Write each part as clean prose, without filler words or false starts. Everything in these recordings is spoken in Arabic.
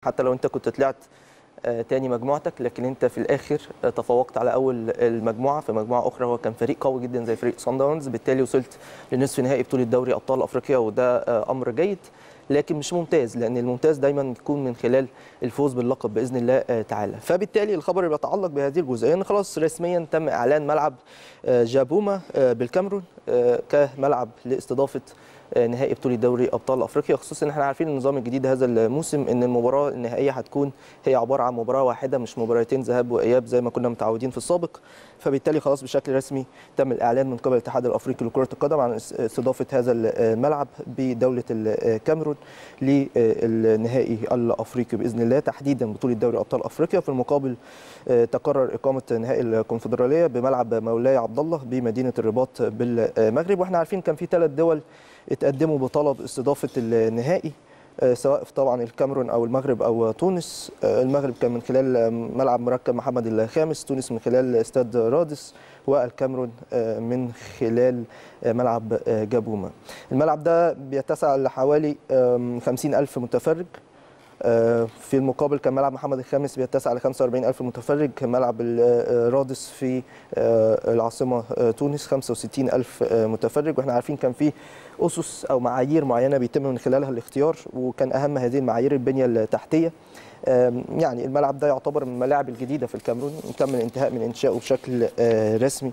حتى لو انت كنت طلعت تاني مجموعتك، لكن انت في الاخر تفوقت على اول المجموعه في مجموعه اخرى. هو كان فريق قوي جدا زي فريق صن داونز، بالتالي وصلت لنصف نهائي بطوله دوري ابطال افريقيا، وده امر جيد لكن مش ممتاز، لان الممتاز دايما يكون من خلال الفوز باللقب باذن الله تعالى. فبالتالي الخبر اللي بيتعلق بهذه الجزئيه ان خلاص رسميا تم اعلان ملعب جابوما بالكاميرون كملعب لاستضافه نهائي بطوله دوري ابطال افريقيا، خصوصا ان احنا عارفين النظام الجديد هذا الموسم ان المباراه النهائيه هتكون هي عباره عن مباراه واحده مش مباراتين ذهاب واياب زي ما كنا متعودين في السابق. فبالتالي خلاص بشكل رسمي تم الاعلان من قبل الاتحاد الافريقي لكره القدم عن استضافه هذا الملعب بدوله الكاميرون للنهائي الافريقي باذن الله، تحديدا بطوله دوري ابطال افريقيا. في المقابل تقرر اقامه نهائي الكونفدراليه بملعب مولاي عبد الله بمدينه الرباط بالمغرب. واحنا عارفين كان في 3 دول اتقدموا بطلب استضافه النهائي، سواء طبعا الكاميرون او المغرب او تونس. المغرب كان من خلال ملعب مركب محمد الخامس، تونس من خلال استاد رادس، والكاميرون من خلال ملعب جابوما. الملعب ده بيتسع لحوالي 50,000 متفرج، في المقابل كان ملعب محمد الخامس بيتسع ل 45,000 متفرج، ملعب رادس في العاصمه تونس 65,000 متفرج. واحنا عارفين كان في اسس او معايير معينه بيتم من خلالها الاختيار، وكان اهم هذه المعايير البنيه التحتيه. يعني الملعب ده يعتبر من الملاعب الجديده في الكاميرون، تم الانتهاء من انشائه بشكل رسمي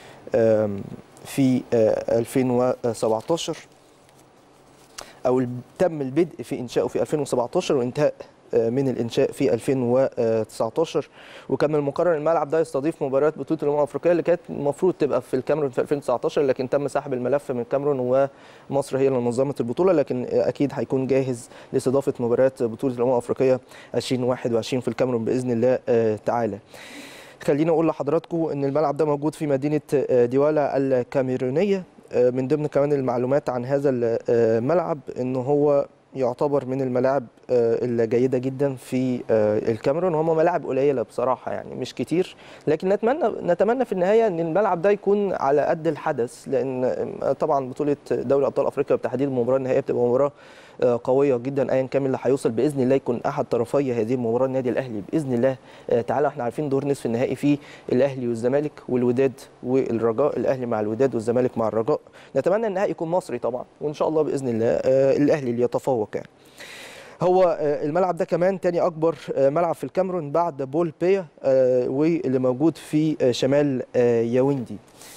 في 2017 او تم البدء في انشائه في 2017 وانتهاء من الانشاء في 2019. وكان من المقرر الملعب ده يستضيف مباريات بطوله الامم الافريقيه اللي كانت المفروض تبقى في الكاميرون في 2019، لكن تم سحب الملف من الكاميرون ومصر هي اللي نظمت البطوله، لكن اكيد هيكون جاهز لاستضافه مباريات بطوله الامم الافريقيه 2021 في الكاميرون باذن الله تعالى. خليني اقول لحضراتكم ان الملعب ده موجود في مدينه ديوالا الكاميرونيه. من ضمن كمان المعلومات عن هذا الملعب ان هو يعتبر من الملاعب الجيده جدا في الكاميرون، وهم ملاعب قليله بصراحه يعني مش كتير، لكن نتمنى في النهايه ان الملعب ده يكون على قد الحدث، لان طبعا بطوله دوري ابطال افريقيا بالتحديد المباراه النهائيه بتبقى مباراه قويه جدا ايا كان اللي هيوصل باذن الله يكون احد طرفي هذه المباراه النادي الاهلي باذن الله تعالى. احنا عارفين دور نصف النهائي فيه الاهلي والزمالك والوداد والرجاء، الاهلي مع الوداد والزمالك مع الرجاء. نتمنى النهائي يكون مصري طبعا، وان شاء الله باذن الله الاهلي اللي يتفوق يعني. هو الملعب ده كمان تاني اكبر ملعب في الكاميرون بعد بول بيا واللي موجود في شمال ياوندي.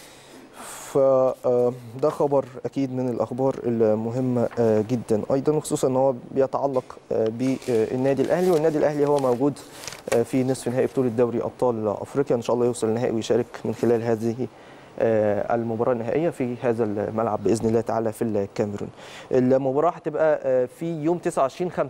فده خبر اكيد من الاخبار المهمه جدا ايضا، وخصوصا ان هو بيتعلق بالنادي الاهلي، والنادي الاهلي هو موجود في نصف نهائي بطوله دوري ابطال افريقيا، ان شاء الله يوصل النهائي ويشارك من خلال هذه المباراه النهائيه في هذا الملعب باذن الله تعالى في الكاميرون. المباراه هتبقى في يوم 29/5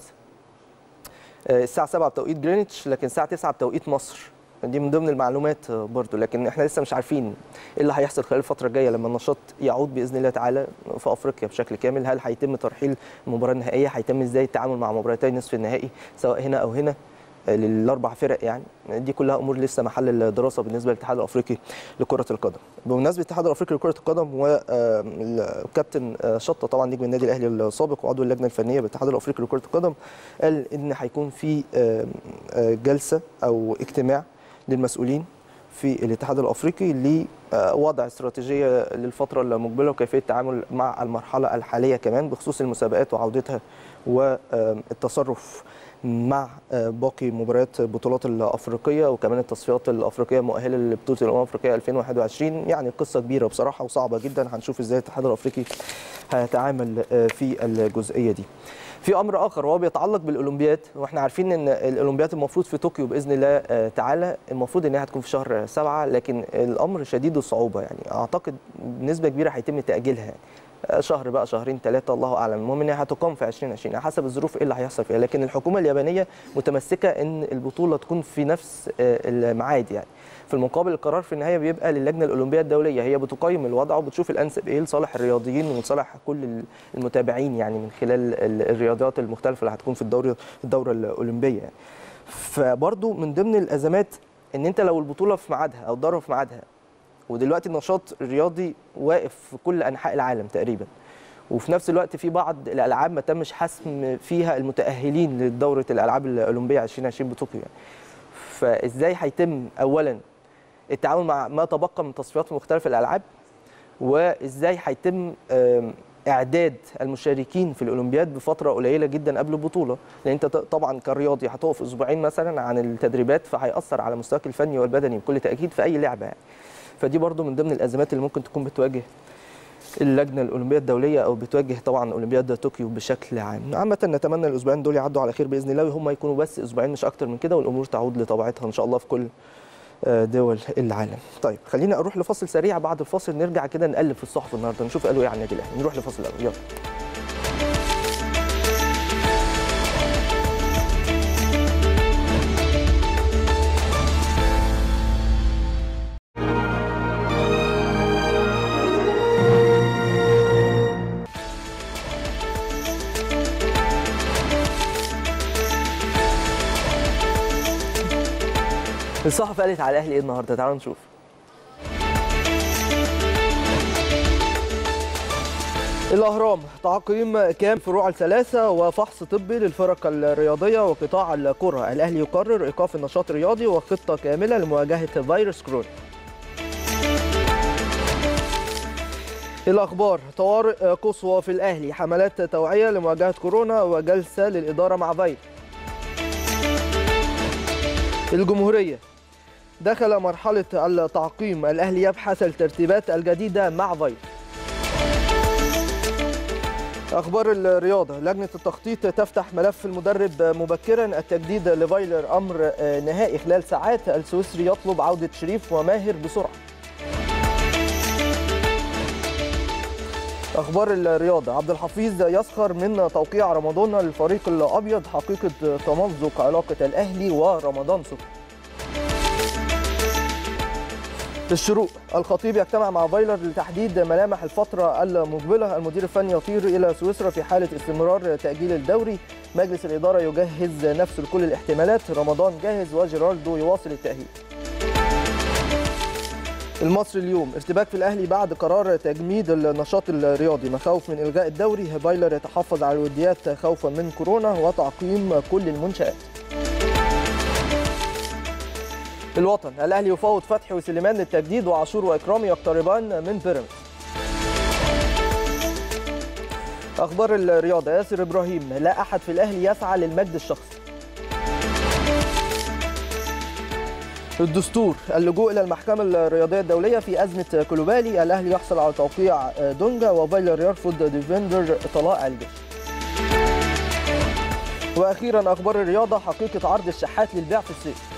الساعه 7 بتوقيت جرينتش، لكن الساعه 9 بتوقيت مصر. دي من ضمن المعلومات برضو، لكن احنا لسه مش عارفين ايه اللي هيحصل خلال الفتره الجايه لما النشاط يعود باذن الله تعالى في افريقيا بشكل كامل. هل هيتم ترحيل المباراه النهائيه؟ هيتم ازاي التعامل مع مباراتي نصف النهائي سواء هنا او هنا للاربع فرق؟ يعني دي كلها امور لسه محل الدراسه بالنسبه للاتحاد الافريقي لكره القدم. بمناسبه الاتحاد الافريقي لكره القدم والكابتن شطه طبعا نجم النادي الاهلي السابق وعضو اللجنه الفنيه بالاتحاد الافريقي لكره القدم، قال ان هيكون في جلسه او اجتماع للمسؤولين في الاتحاد الافريقي لوضع استراتيجيه للفتره المقبله وكيفيه التعامل مع المرحله الحاليه كمان بخصوص المسابقات وعودتها والتصرف مع باقي مباريات البطولات الافريقيه وكمان التصفيات الافريقيه المؤهله لبطوله الامم الافريقيه 2021. يعني قصه كبيره بصراحه وصعبه جدا، هنشوف ازاي الاتحاد الافريقي هيتعامل في الجزئيه دي. في امر اخر وهو بيتعلق بالاولمبياد، واحنا عارفين ان الاولمبياد المفروض في طوكيو باذن الله تعالى، المفروض انها هتكون في شهر 7، لكن الامر شديد الصعوبه، يعني اعتقد بنسبه كبيره هيتم تاجيلها شهر بقى شهرين 3 الله اعلم. المهم انها هتقام في 2020 على حسب الظروف ايه اللي هيحصل فيها، لكن الحكومه اليابانيه متمسكه ان البطوله تكون في نفس الميعاد. يعني في المقابل القرار في النهايه بيبقى للجنه الاولمبيه الدوليه، هي بتقيم الوضع وبتشوف الانسب ايه لصالح الرياضيين ولصالح كل المتابعين يعني من خلال الرياضيات المختلفه اللي هتكون في الدوره الاولمبيه يعني. فبرضو من ضمن الازمات ان انت لو البطوله في ميعادها او الدوره في ميعادها، ودلوقتي النشاط الرياضي واقف في كل انحاء العالم تقريبا، وفي نفس الوقت في بعض الالعاب ما تمش حسم فيها المتاهلين لدوره الالعاب الاولمبيه 2020 بطوكيو يعني. فازاي هيتم اولا التعامل مع ما تبقى من تصفيات مختلف الالعاب، وازاي هيتم اعداد المشاركين في الاولمبياد بفتره قليله جدا قبل البطوله، لان انت طبعا كرياضي هتقف اسبوعين مثلا عن التدريبات، فهيأثر على مستواك الفني والبدني بكل تاكيد في اي لعبه يعني. فدي برضو من ضمن الازمات اللي ممكن تكون بتواجه اللجنه الاولمبيه الدوليه او بتواجه طبعا اولمبياد طوكيو بشكل عام. عامه نتمنى الاسبوعين دول يعدوا على خير باذن الله، وهم يكونوا بس اسبوعين مش اكتر من كده، والامور تعود لطبيعتها ان شاء الله في كل دول العالم. طيب خلينا اروح لفاصل سريع، بعد الفاصل نرجع كده نقلب في الصحف النهارده نشوف قالوا ايه عن النادي الاهلي. نروح لفاصل الاول، يلا. الصحف قالت على الاهلي ايه النهارده؟ تعالوا نشوف. الاهرام: تعقيم كامل فروع الثلاثه وفحص طبي للفرق الرياضيه وقطاع الكره، الاهلي يقرر ايقاف النشاط الرياضي وخطه كامله لمواجهه فيروس كورونا. الاخبار: طوارئ قصوى في الاهلي، حملات توعيه لمواجهه كورونا وجلسه للاداره مع فيروس. الجمهوريه: دخل مرحلة التعقيم، الأهلي يبحث الترتيبات الجديدة مع فيروس. أخبار الرياضة: لجنة التخطيط تفتح ملف المدرب مبكرا، التجديد لفايلر أمر نهائي خلال ساعات، السويسري يطلب عودة شريف وماهر بسرعة. أخبار الرياضة: عبد الحفيظ يسخر من توقيع رمضان للفريق الأبيض، حقيقة تمزق علاقة الأهلي ورمضان صبحي. الشروق: الخطيب يجتمع مع فايلر لتحديد ملامح الفترة المقبلة، المدير الفني يطير إلى سويسرا في حالة استمرار تأجيل الدوري، مجلس الإدارة يجهز نفسه لكل الاحتمالات، رمضان جاهز وجيرالدو يواصل التأهيل. المصري اليوم: ارتباك في الأهلي بعد قرار تجميد النشاط الرياضي، مخاوف من إلغاء الدوري، فايلر يتحفظ على الوديات خوفا من كورونا وتعقيم كل المنشآت. الوطن: الاهلي يفاوض فتحي وسليمان للتجديد، وعاشور واكرامي يقتربان من بيراميدز. اخبار الرياضه: ياسر ابراهيم: لا احد في الاهلي يسعى للمجد الشخصي. الدستور: اللجوء الى المحكمه الرياضيه الدوليه في ازمه كولوبالي، الاهلي يحصل على توقيع دونجا وفايلر يرفض ديفندر طلائع الجيش. واخيرا اخبار الرياضه: حقيقه عرض الشحات للبيع في الصيف.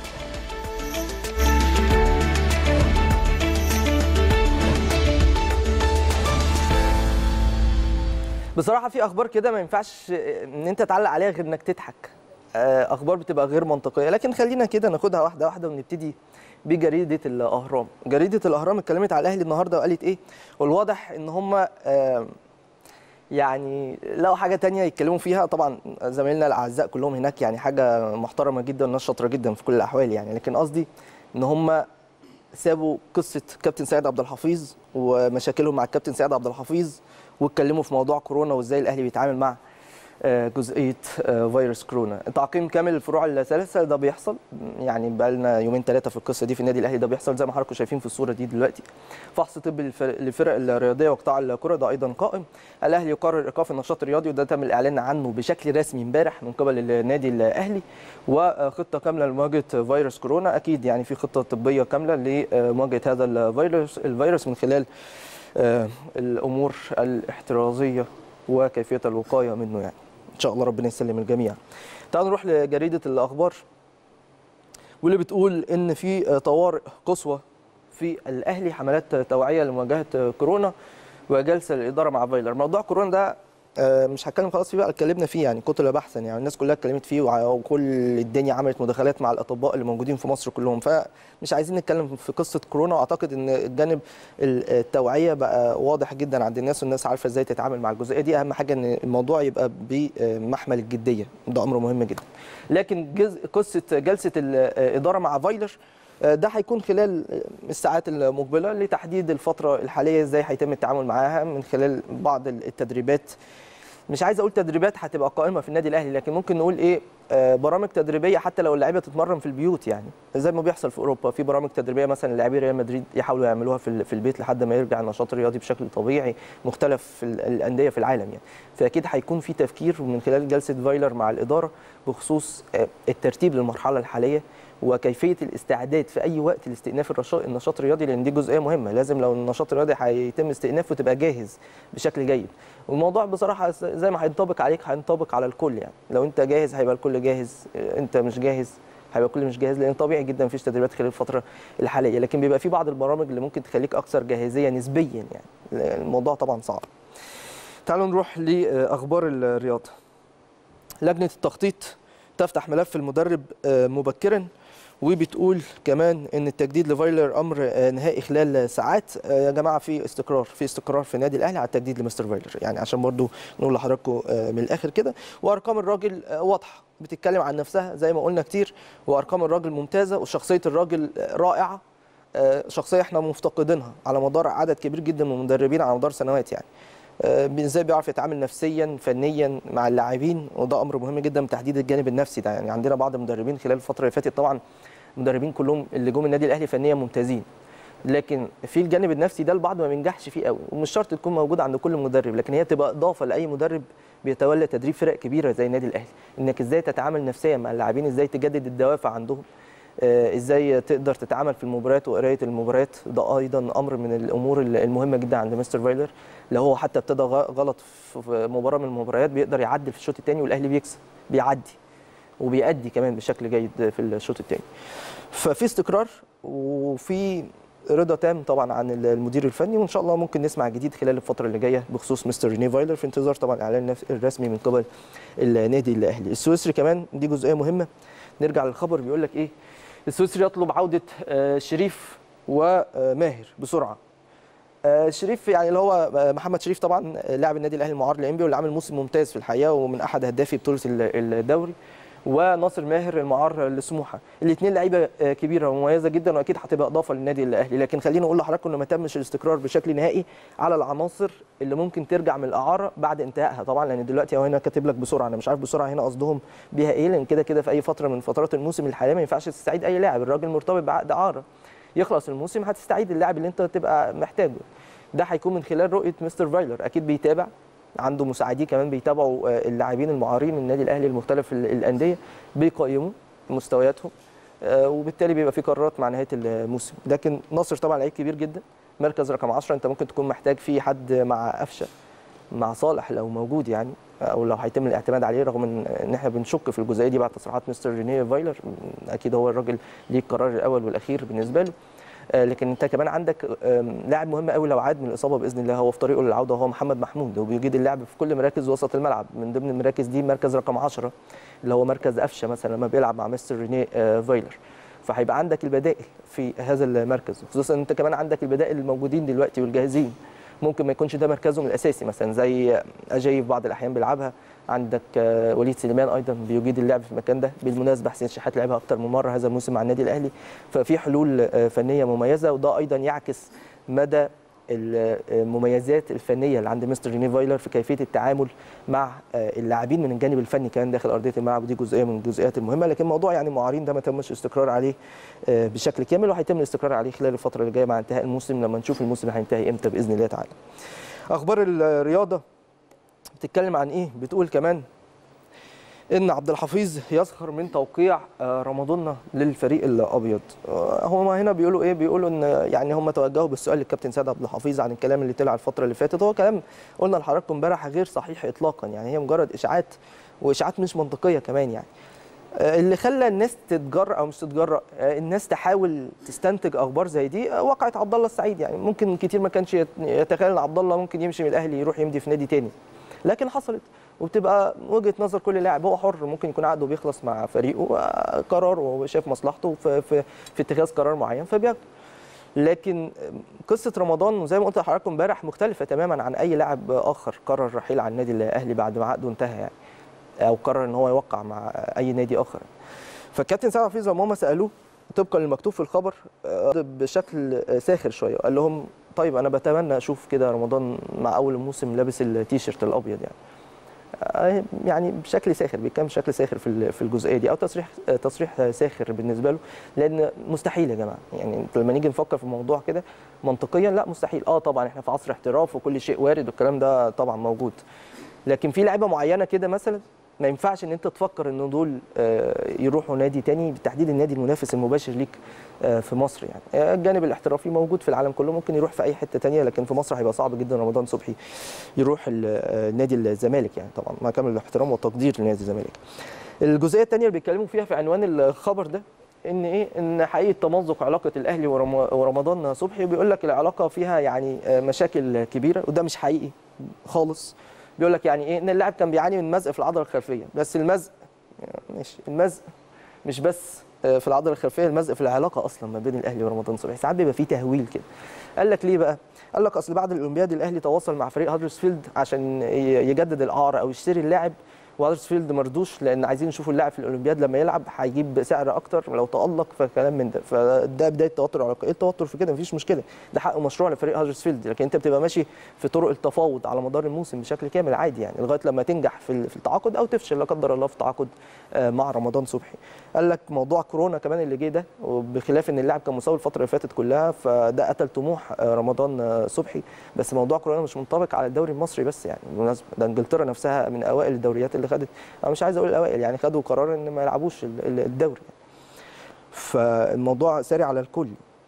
بصراحه في اخبار كده ما ينفعش ان انت تعلق عليها غير انك تضحك، اخبار بتبقى غير منطقيه، لكن خلينا كده ناخدها واحده واحده ونبتدي بجريده الاهرام. جريده الاهرام اتكلمت على الاهلي النهارده وقالت ايه؟ والواضح ان هم يعني لو حاجه تانية يتكلموا فيها، طبعا زمايلنا الاعزاء كلهم هناك يعني حاجه محترمه جدا والناس شاطره جدا في كل الاحوال يعني، لكن قصدي ان هم سابوا قصه كابتن سيد عبد الحفيظ ومشاكلهم مع الكابتن سيد عبد الحفيظ، واتكلموا في موضوع كورونا وازاي الاهلي بيتعامل مع جزئيه فيروس كورونا. تعقيم كامل الفروع الثلاثه ده بيحصل، يعني بقى لنا يومين ثلاثه في القصه دي في النادي الاهلي، ده بيحصل زي ما حضراتكم شايفين في الصوره دي دلوقتي. فحص طبي للفرق الرياضيه وقطاع الكره ده ايضا قائم. الاهلي يقرر ايقاف النشاط الرياضي وده تم الاعلان عنه بشكل رسمي امبارح من قبل النادي الاهلي، وخطه كامله لمواجهه فيروس كورونا. اكيد يعني في خطه طبيه كامله لمواجهه هذا الفيروس من خلال الامور الاحترازيه وكيفيه الوقايه منه يعني. ان شاء الله ربنا يسلم الجميع. تعالوا نروح لجريده الاخبار واللي بتقول ان في طوارئ قصوى في الاهلي، حملات توعيه لمواجهه كورونا وجلسه للاداره مع فايلر. موضوع كورونا ده مش هتكلم خلاص فيه بقى، اتكلمنا فيه يعني كتل بحثا يعني، الناس كلها اتكلمت فيه وكل الدنيا عملت مداخلات مع الاطباء اللي موجودين في مصر كلهم، فمش عايزين نتكلم في قصه كورونا. واعتقد ان الجانب التوعيه بقى واضح جدا عند الناس والناس عارفه ازاي تتعامل مع الجزئيه دي. اهم حاجه ان الموضوع يبقى بمحمل الجديه، ده امر مهم جدا. لكن قصه جلسه الاداره مع فايلر ده هيكون خلال الساعات المقبله لتحديد الفتره الحاليه ازاي هيتم التعامل معاها من خلال بعض التدريبات. مش عايز اقول تدريبات هتبقى قائمه في النادي الاهلي، لكن ممكن نقول ايه، برامج تدريبيه حتى لو اللعيبه تتمرن في البيوت، يعني زي ما بيحصل في اوروبا في برامج تدريبيه مثلا لاعبي ريال مدريد يحاولوا يعملوها في البيت لحد ما يرجع النشاط الرياضي بشكل طبيعي مختلف في الانديه في العالم يعني. فاكيد هيكون في تفكير من خلال جلسه فايلر مع الاداره بخصوص الترتيب للمرحله الحاليه وكيفيه الاستعداد في اي وقت لاستئناف النشاط الرياضي، لان دي جزئيه مهمه. لازم لو النشاط الرياضي هيتم استئنافه تبقى جاهز بشكل جيد. والموضوع بصراحه زي ما هينطبق عليك هينطبق على الكل، يعني لو انت جاهز هيبقى الكل جاهز، انت مش جاهز هيبقى الكل مش جاهز، لان طبيعي جدا مفيش تدريبات خلال الفتره الحاليه. لكن بيبقى في بعض البرامج اللي ممكن تخليك اكثر جاهزيه نسبيا، يعني الموضوع طبعا صعب. تعالوا نروح لاخبار الرياضه. لجنه التخطيط تفتح ملف المدرب مبكرا، وبتقول كمان ان التجديد لفايلر امر نهائي خلال ساعات. يا جماعه في استقرار في النادي الاهلي على التجديد لمستر فايلر، يعني عشان برضو نقول لحضراتكم من الاخر كده. وارقام الراجل واضحه بتتكلم عن نفسها زي ما قلنا كتير، وارقام الراجل ممتازه وشخصيه الراجل رائعه، شخصيه احنا مفتقدينها على مدار عدد كبير جدا من المدربين على مدار سنوات يعني. ازاي بيعرف يتعامل نفسيا فنيا مع اللاعبين، وده امر مهم جدا بتحديد الجانب النفسي ده. يعني عندنا بعض المدربين خلال الفتره اللي فاتت، طبعا المدربين كلهم اللي جم النادي الاهلي فنيا ممتازين، لكن في الجانب النفسي ده البعض ما بينجحش فيه قوي، ومش شرط تكون موجوده عند كل مدرب، لكن هي تبقى اضافه لاي مدرب بيتولى تدريب فرق كبيره زي النادي الاهلي. انك ازاي تتعامل نفسيا مع اللاعبين، ازاي تجدد الدوافع عندهم، ازاي تقدر تتعامل في المباريات وقرايه المباريات، ده ايضا امر من الامور المهمه جدا عند مستر فايلر. لو هو حتى ابتدى غلط في مباراه من المباريات بيقدر يعدل في الشوط الثاني والاهلي بيكسب، بيعدي وبيأدي كمان بشكل جيد في الشوط الثاني. ففي استقرار وفي رضا تام طبعا عن المدير الفني، وان شاء الله ممكن نسمع جديد خلال الفتره اللي جايه بخصوص مستر ريني فايلر في انتظار طبعا الاعلان الرسمي من قبل النادي الاهلي. السويسري كمان دي جزئيه مهمه. نرجع للخبر بيقول لك ايه، السويسري يطلب عوده شريف وماهر بسرعه. شريف يعني اللي هو محمد شريف طبعا لاعب النادي الاهلي المعار للانبي واللي عامل موسم ممتاز في الحقيقه ومن احد هدافي بطوله الدوري، وناصر ماهر المعار لسموحه. الاثنين لعيبه كبيره ومميزه جدا واكيد هتبقى اضافه للنادي الاهلي. لكن خليني اقول لحضراتكم انه ما تمش الاستقرار بشكل نهائي على العناصر اللي ممكن ترجع من الاعاره بعد انتهائها طبعا، لان دلوقتي هو هنا كاتب لك بسرعه، انا مش عارف بسرعه هنا قصدهم بيها ايه، لان كده كده في اي فتره من فترات الموسم الحاليه ما ينفعش تستعيد اي لاعب، الراجل مرتبط بعقد اعاره، يخلص الموسم هتستعيد اللاعب اللي انت تبقى محتاجه. ده هيكون من خلال رؤيه مستر فايلر، اكيد بيتابع، عنده مساعدين كمان بيتابعوا اللاعبين المعارين من النادي الاهلي المختلف الانديه، بيقيموا مستوياتهم، وبالتالي بيبقى في قرارات مع نهايه الموسم. لكن ناصر طبعا لعيب كبير جدا، مركز رقم 10 انت ممكن تكون محتاج فيه حد مع قفشه، مع صالح لو موجود يعني، او لو هيتم الاعتماد عليه، رغم ان احنا بنشك في الجزئيه دي بعد تصريحات مستر رينيه فايلر، اكيد هو الراجل ليه القرار الاول والاخير بالنسبه له. لكن انت كمان عندك لاعب مهم قوي لو عاد من الاصابه باذن الله، هو في طريقه للعوده، وهو محمد محمود، وبيجيد اللعب في كل مراكز وسط الملعب، من ضمن المراكز دي مركز رقم 10 اللي هو مركز قفشه مثلا لما بيلعب مع مستر رينيه فايلر. فهيبقى عندك البدائل في هذا المركز، خصوصا انت كمان عندك البدائل الموجودين دلوقتي والجاهزين، ممكن ما يكونش ده مركزهم الاساسي، مثلا زي اجاي في بعض الاحيان بيلعبها، عندك وليد سليمان ايضا بيجيد اللعب في المكان ده، بالمناسبه حسين شحات لعبها اكتر من مره هذا الموسم مع النادي الاهلي. ففي حلول فنيه مميزه، وده ايضا يعكس مدى المميزات الفنيه اللي عند مستر ريني فايلر في كيفيه التعامل مع اللاعبين من الجانب الفني كمان داخل ارضيه الملعب، ودي جزئيه من الجزئيات المهمه. لكن موضوع يعني المعارين ده ما تمش استقرار عليه بشكل كامل، وهيتم الاستقرار عليه خلال الفتره اللي جايه مع انتهاء الموسم، لما نشوف الموسم هينتهي امتى باذن الله تعالى. اخبار الرياضه بتتكلم عن ايه؟ بتقول كمان ان عبد الحفيظ يسخر من توقيع رمضان للفريق الابيض. هم هنا بيقولوا ايه؟ بيقولوا ان يعني هم توجهوا بالسؤال للكابتن سيد عبد الحفيظ عن الكلام اللي طلع الفتره اللي فاتت، هو كلام قلنا لحضراتكم امبارح غير صحيح اطلاقا، يعني هي مجرد اشاعات، واشاعات مش منطقيه كمان يعني. اللي خلى الناس تتجرأ او مش تتجرأ، الناس تحاول تستنتج اخبار زي دي، وقعت عبد الله السعيد، يعني ممكن كتير ما كانش يتخيل ان عبد الله ممكن يمشي من الاهلي يروح يمضي في نادي تاني، لكن حصلت، وبتبقى وجهه نظر كل لاعب، هو حر، ممكن يكون عقده بيخلص مع فريقه، قرار وشاف مصلحته في اتخاذ قرار معين فبياخده. لكن قصه رمضان وزي ما قلت لحضراتكم امبارح مختلفه تماما عن اي لاعب اخر قرر الرحيل عن النادي الاهلي بعد ما عقده انتهى يعني، او قرر ان هو يوقع مع اي نادي اخر. فالكابتن سيد حفيظ لما هم سالوه طبقا للمكتوب في الخبر بشكل ساخر شويه، قال لهم طيب انا بتمنى اشوف كده رمضان مع اول الموسم لابس التيشيرت الابيض يعني. يعني بشكل ساخر، بيتكلم بشكل ساخر في الجزئيه دي، او تصريح ساخر بالنسبه له، لان مستحيل يا جماعه. يعني لما نيجي نفكر في الموضوع كده منطقيا، لا مستحيل. طبعا احنا في عصر احتراف وكل شيء وارد والكلام ده طبعا موجود، لكن في لعيبه معينه كده مثلا ما ينفعش ان انت تفكر ان دول يروحوا نادي تاني، بالتحديد النادي المنافس المباشر ليك في مصر. يعني الجانب الاحترافي موجود في العالم كله، ممكن يروح في اي حته تانيه، لكن في مصر هيبقى صعب جدا رمضان صبحي يروح نادي الزمالك، يعني طبعا مع كامل الاحترام والتقدير لنادي الزمالك. الجزئيه الثانيه اللي بيتكلموا فيها في عنوان الخبر ده ان ان حقيقه تمزق علاقه الاهلي ورمضان صبحي، وبيقول لك العلاقه فيها يعني مشاكل كبيره، وده مش حقيقي خالص. بيقول لك يعني ان اللاعب كان بيعاني من مزق في العضله الخلفيه، بس المزق ماشي، المزق مش بس في العضله الخلفيه، المزق في العلاقه اصلا ما بين الاهلي ورمضان صبحي. ساعات بيبقى فيه تهويل كده. قال لك ليه بقى؟ قال لك اصل بعد الاولمبياد الاهلي تواصل مع فريق هدرسفيلد عشان يجدد الاعاره او يشتري اللاعب، وهدرسفيلد ما رضوش لان عايزين يشوفوا اللاعب في الاولمبياد لما يلعب هيجيب سعر اكتر لو تالق، فكلام من ده. فده بدايه توتر علاقه. ايه التوتر في كده؟ مفيش مشكله، ده حق مشروع لفريق هدرسفيلد، لكن انت بتبقى ماشي في طرق التفاوض على مدار الموسم بشكل كامل عادي، يعني لغايه لما تنجح في التعاقد او تفشل لا قدر الله في التعاقد مع رمضان صبحي. قال لك موضوع كورونا كمان اللي جه ده، وبخلاف ان اللاعب كان مصاب الفتره اللي فاتت كلها، فده قتل طموح رمضان صبحي. بس موضوع كورونا مش منطبق على الدوري المصري بس، يعني بالمناسبه ده انجلترا نفسها من اوائل الدوريات اللي خدت، انا مش عايز اقول الاوائل، يعني خدوا قرار ان ما يلعبوش الدوري. فالموضوع ساري على الكل.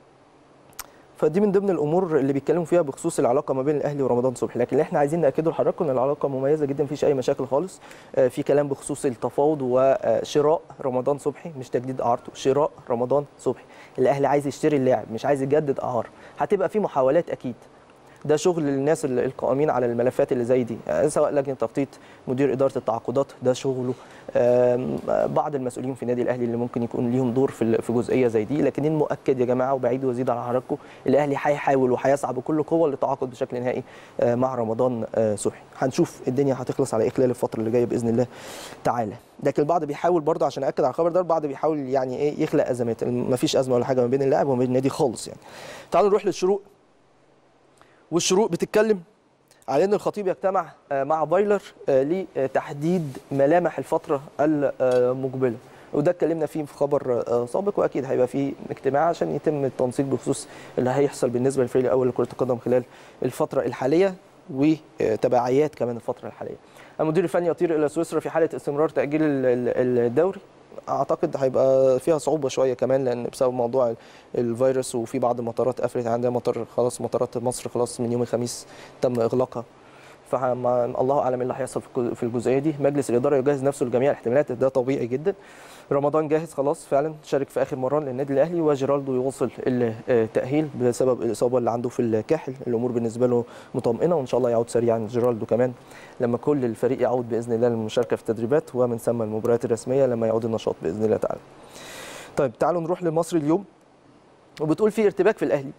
فدي من ضمن الامور اللي بيتكلموا فيها بخصوص العلاقه ما بين الاهلي ورمضان صبحي، لكن اللي احنا عايزين ناكده لحضراتكم ان العلاقه مميزه جدا، مفيش اي مشاكل خالص. في كلام بخصوص التفاوض وشراء رمضان صبحي، مش تجديد اعارته، شراء رمضان صبحي. الاهلي عايز يشتري اللاعب مش عايز يجدد اعاره. هتبقى في محاولات اكيد، ده شغل الناس القائمين على الملفات اللي زي دي، سواء لجنه تخطيط، مدير اداره التعاقدات ده شغله، بعض المسؤولين في النادي الاهلي اللي ممكن يكون ليهم دور في جزئيه زي دي. لكن المؤكد يا جماعه وبعيد وازيد على حضراتكم، الاهلي هيحاول وهيسعى بكل قوه للتعاقد بشكل نهائي مع رمضان صبحي. هنشوف الدنيا هتخلص على ايه خلال الفتره اللي جايه باذن الله تعالى. لكن البعض بيحاول برضه، عشان اكد على الخبر ده، البعض بيحاول يعني ايه يخلق ازمات. مفيش ازمه ولا حاجه ما بين اللاعب وما بين النادي خالص يعني. تعالوا نروح للشروق. والشروق بتتكلم على ان الخطيب يجتمع مع فايلر لتحديد ملامح الفتره المقبله، وده اتكلمنا فيه في خبر سابق، واكيد هيبقى فيه اجتماع عشان يتم التنسيق بخصوص اللي هيحصل بالنسبه للفريق الاول لكره القدم خلال الفتره الحاليه وتبعيات كمان الفتره الحاليه. المدير الفني يطير الى سويسرا في حاله استمرار تاجيل الدوري. اعتقد هيبقى فيها صعوبه شويه كمان، لان بسبب موضوع الفيروس، وفي بعض المطارات قفلت. عندنا مطار خلاص، مطارات مصر خلاص من يوم الخميس تم اغلاقها، فالله اعلم ايه اللي هيحصل في الجزئيه دي. مجلس الاداره يجهز نفسه لجميع الاحتمالات، ده طبيعي جدا. رمضان جاهز خلاص فعلا، شارك في اخر مران للنادي الاهلي، وجيرالدو يواصل التاهيل بسبب الاصابه اللي عنده في الكاحل. الامور بالنسبه له مطمئنه، وان شاء الله يعود سريعا جيرالدو كمان لما كل الفريق يعود باذن الله للمشاركه في التدريبات، ومن ثم المباريات الرسميه لما يعود النشاط باذن الله تعالى. طيب تعالوا نروح للمصري اليوم، وبتقول في ارتباك في الاهلي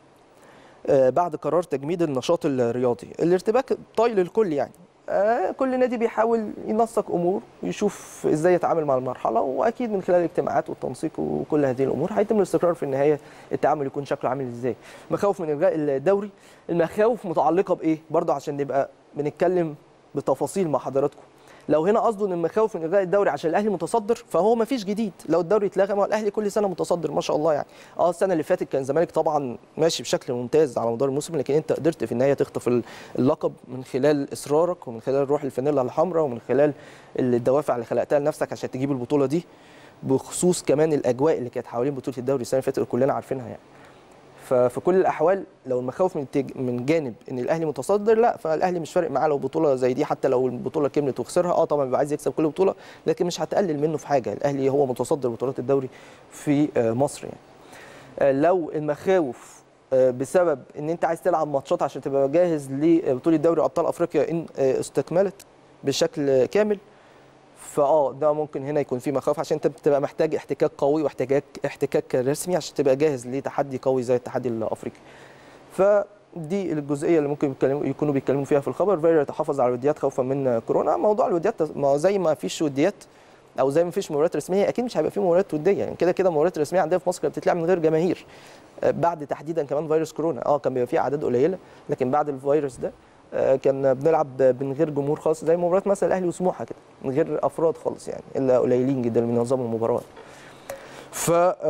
بعد قرار تجميد النشاط الرياضي. الارتباك طايل الكل يعني، كل نادي بيحاول ينسق امور ويشوف ازاي يتعامل مع المرحله، واكيد من خلال الاجتماعات والتنسيق وكل هذه الامور هيتم الاستقرار في النهايه التعامل يكون شكله عامل ازاي. مخاوف من الغاء الدوري، المخاوف متعلقه بايه؟ برضه عشان نبقى بنتكلم بتفاصيل مع حضراتكم. لو هنا قصده ان المخاوف من الغاء الدوري عشان الاهلي متصدر، فهو ما فيش جديد. لو الدوري اتلغى، ما الاهلي كل سنه متصدر ما شاء الله يعني. السنه اللي فاتت كان الزمالك طبعا ماشي بشكل ممتاز على مدار الموسم، لكن انت قدرت في النهايه تخطف اللقب من خلال اصرارك، ومن خلال روح الفانيلا الحمراء، ومن خلال الدوافع اللي خلقتها لنفسك عشان تجيب البطوله دي، بخصوص كمان الاجواء اللي كانت حوالين بطوله الدوري السنه اللي فاتت كلنا عارفينها يعني. ففي كل الاحوال لو المخاوف من جانب ان الاهلي متصدر، لا، فالاهلي مش فارق معاه لو بطوله زي دي، حتى لو البطوله كملت وخسرها، طبعا بيبقى عايز يكسب كل بطوله، لكن مش هتقلل منه في حاجه. الاهلي هو متصدر بطولات الدوري في مصر يعني. لو المخاوف بسبب ان انت عايز تلعب ماتشات عشان تبقى جاهز لبطوله دوري ابطال افريقيا ان استكملت بشكل كامل، ده ممكن هنا يكون في مخاوف، عشان انت بتبقى محتاج احتكاك قوي واحتكاك رسمي عشان تبقى جاهز لتحدي قوي زي التحدي الافريقي. فدي الجزئيه اللي ممكن يكونوا بيتكلموا فيها في الخبر. فيرا يتحافظ على الوديات خوفا من كورونا. موضوع الوديات زي ما فيش وديات او زي ما فيش مباريات رسميه اكيد مش هيبقى في مباريات وديه، يعني كده كده مباريات رسميه عندنا في مصر كانت بتتلعب من غير جماهير بعد تحديدا كمان فيروس كورونا. كان بيبقى فيه اعداد قليله، لكن بعد الفيروس ده كان بنلعب من غير جمهور خالص، زي مباراه مثلا الاهلي وسموحه كده من غير افراد خالص، يعني الا قليلين جدا اللي بينظموا المباراه. ف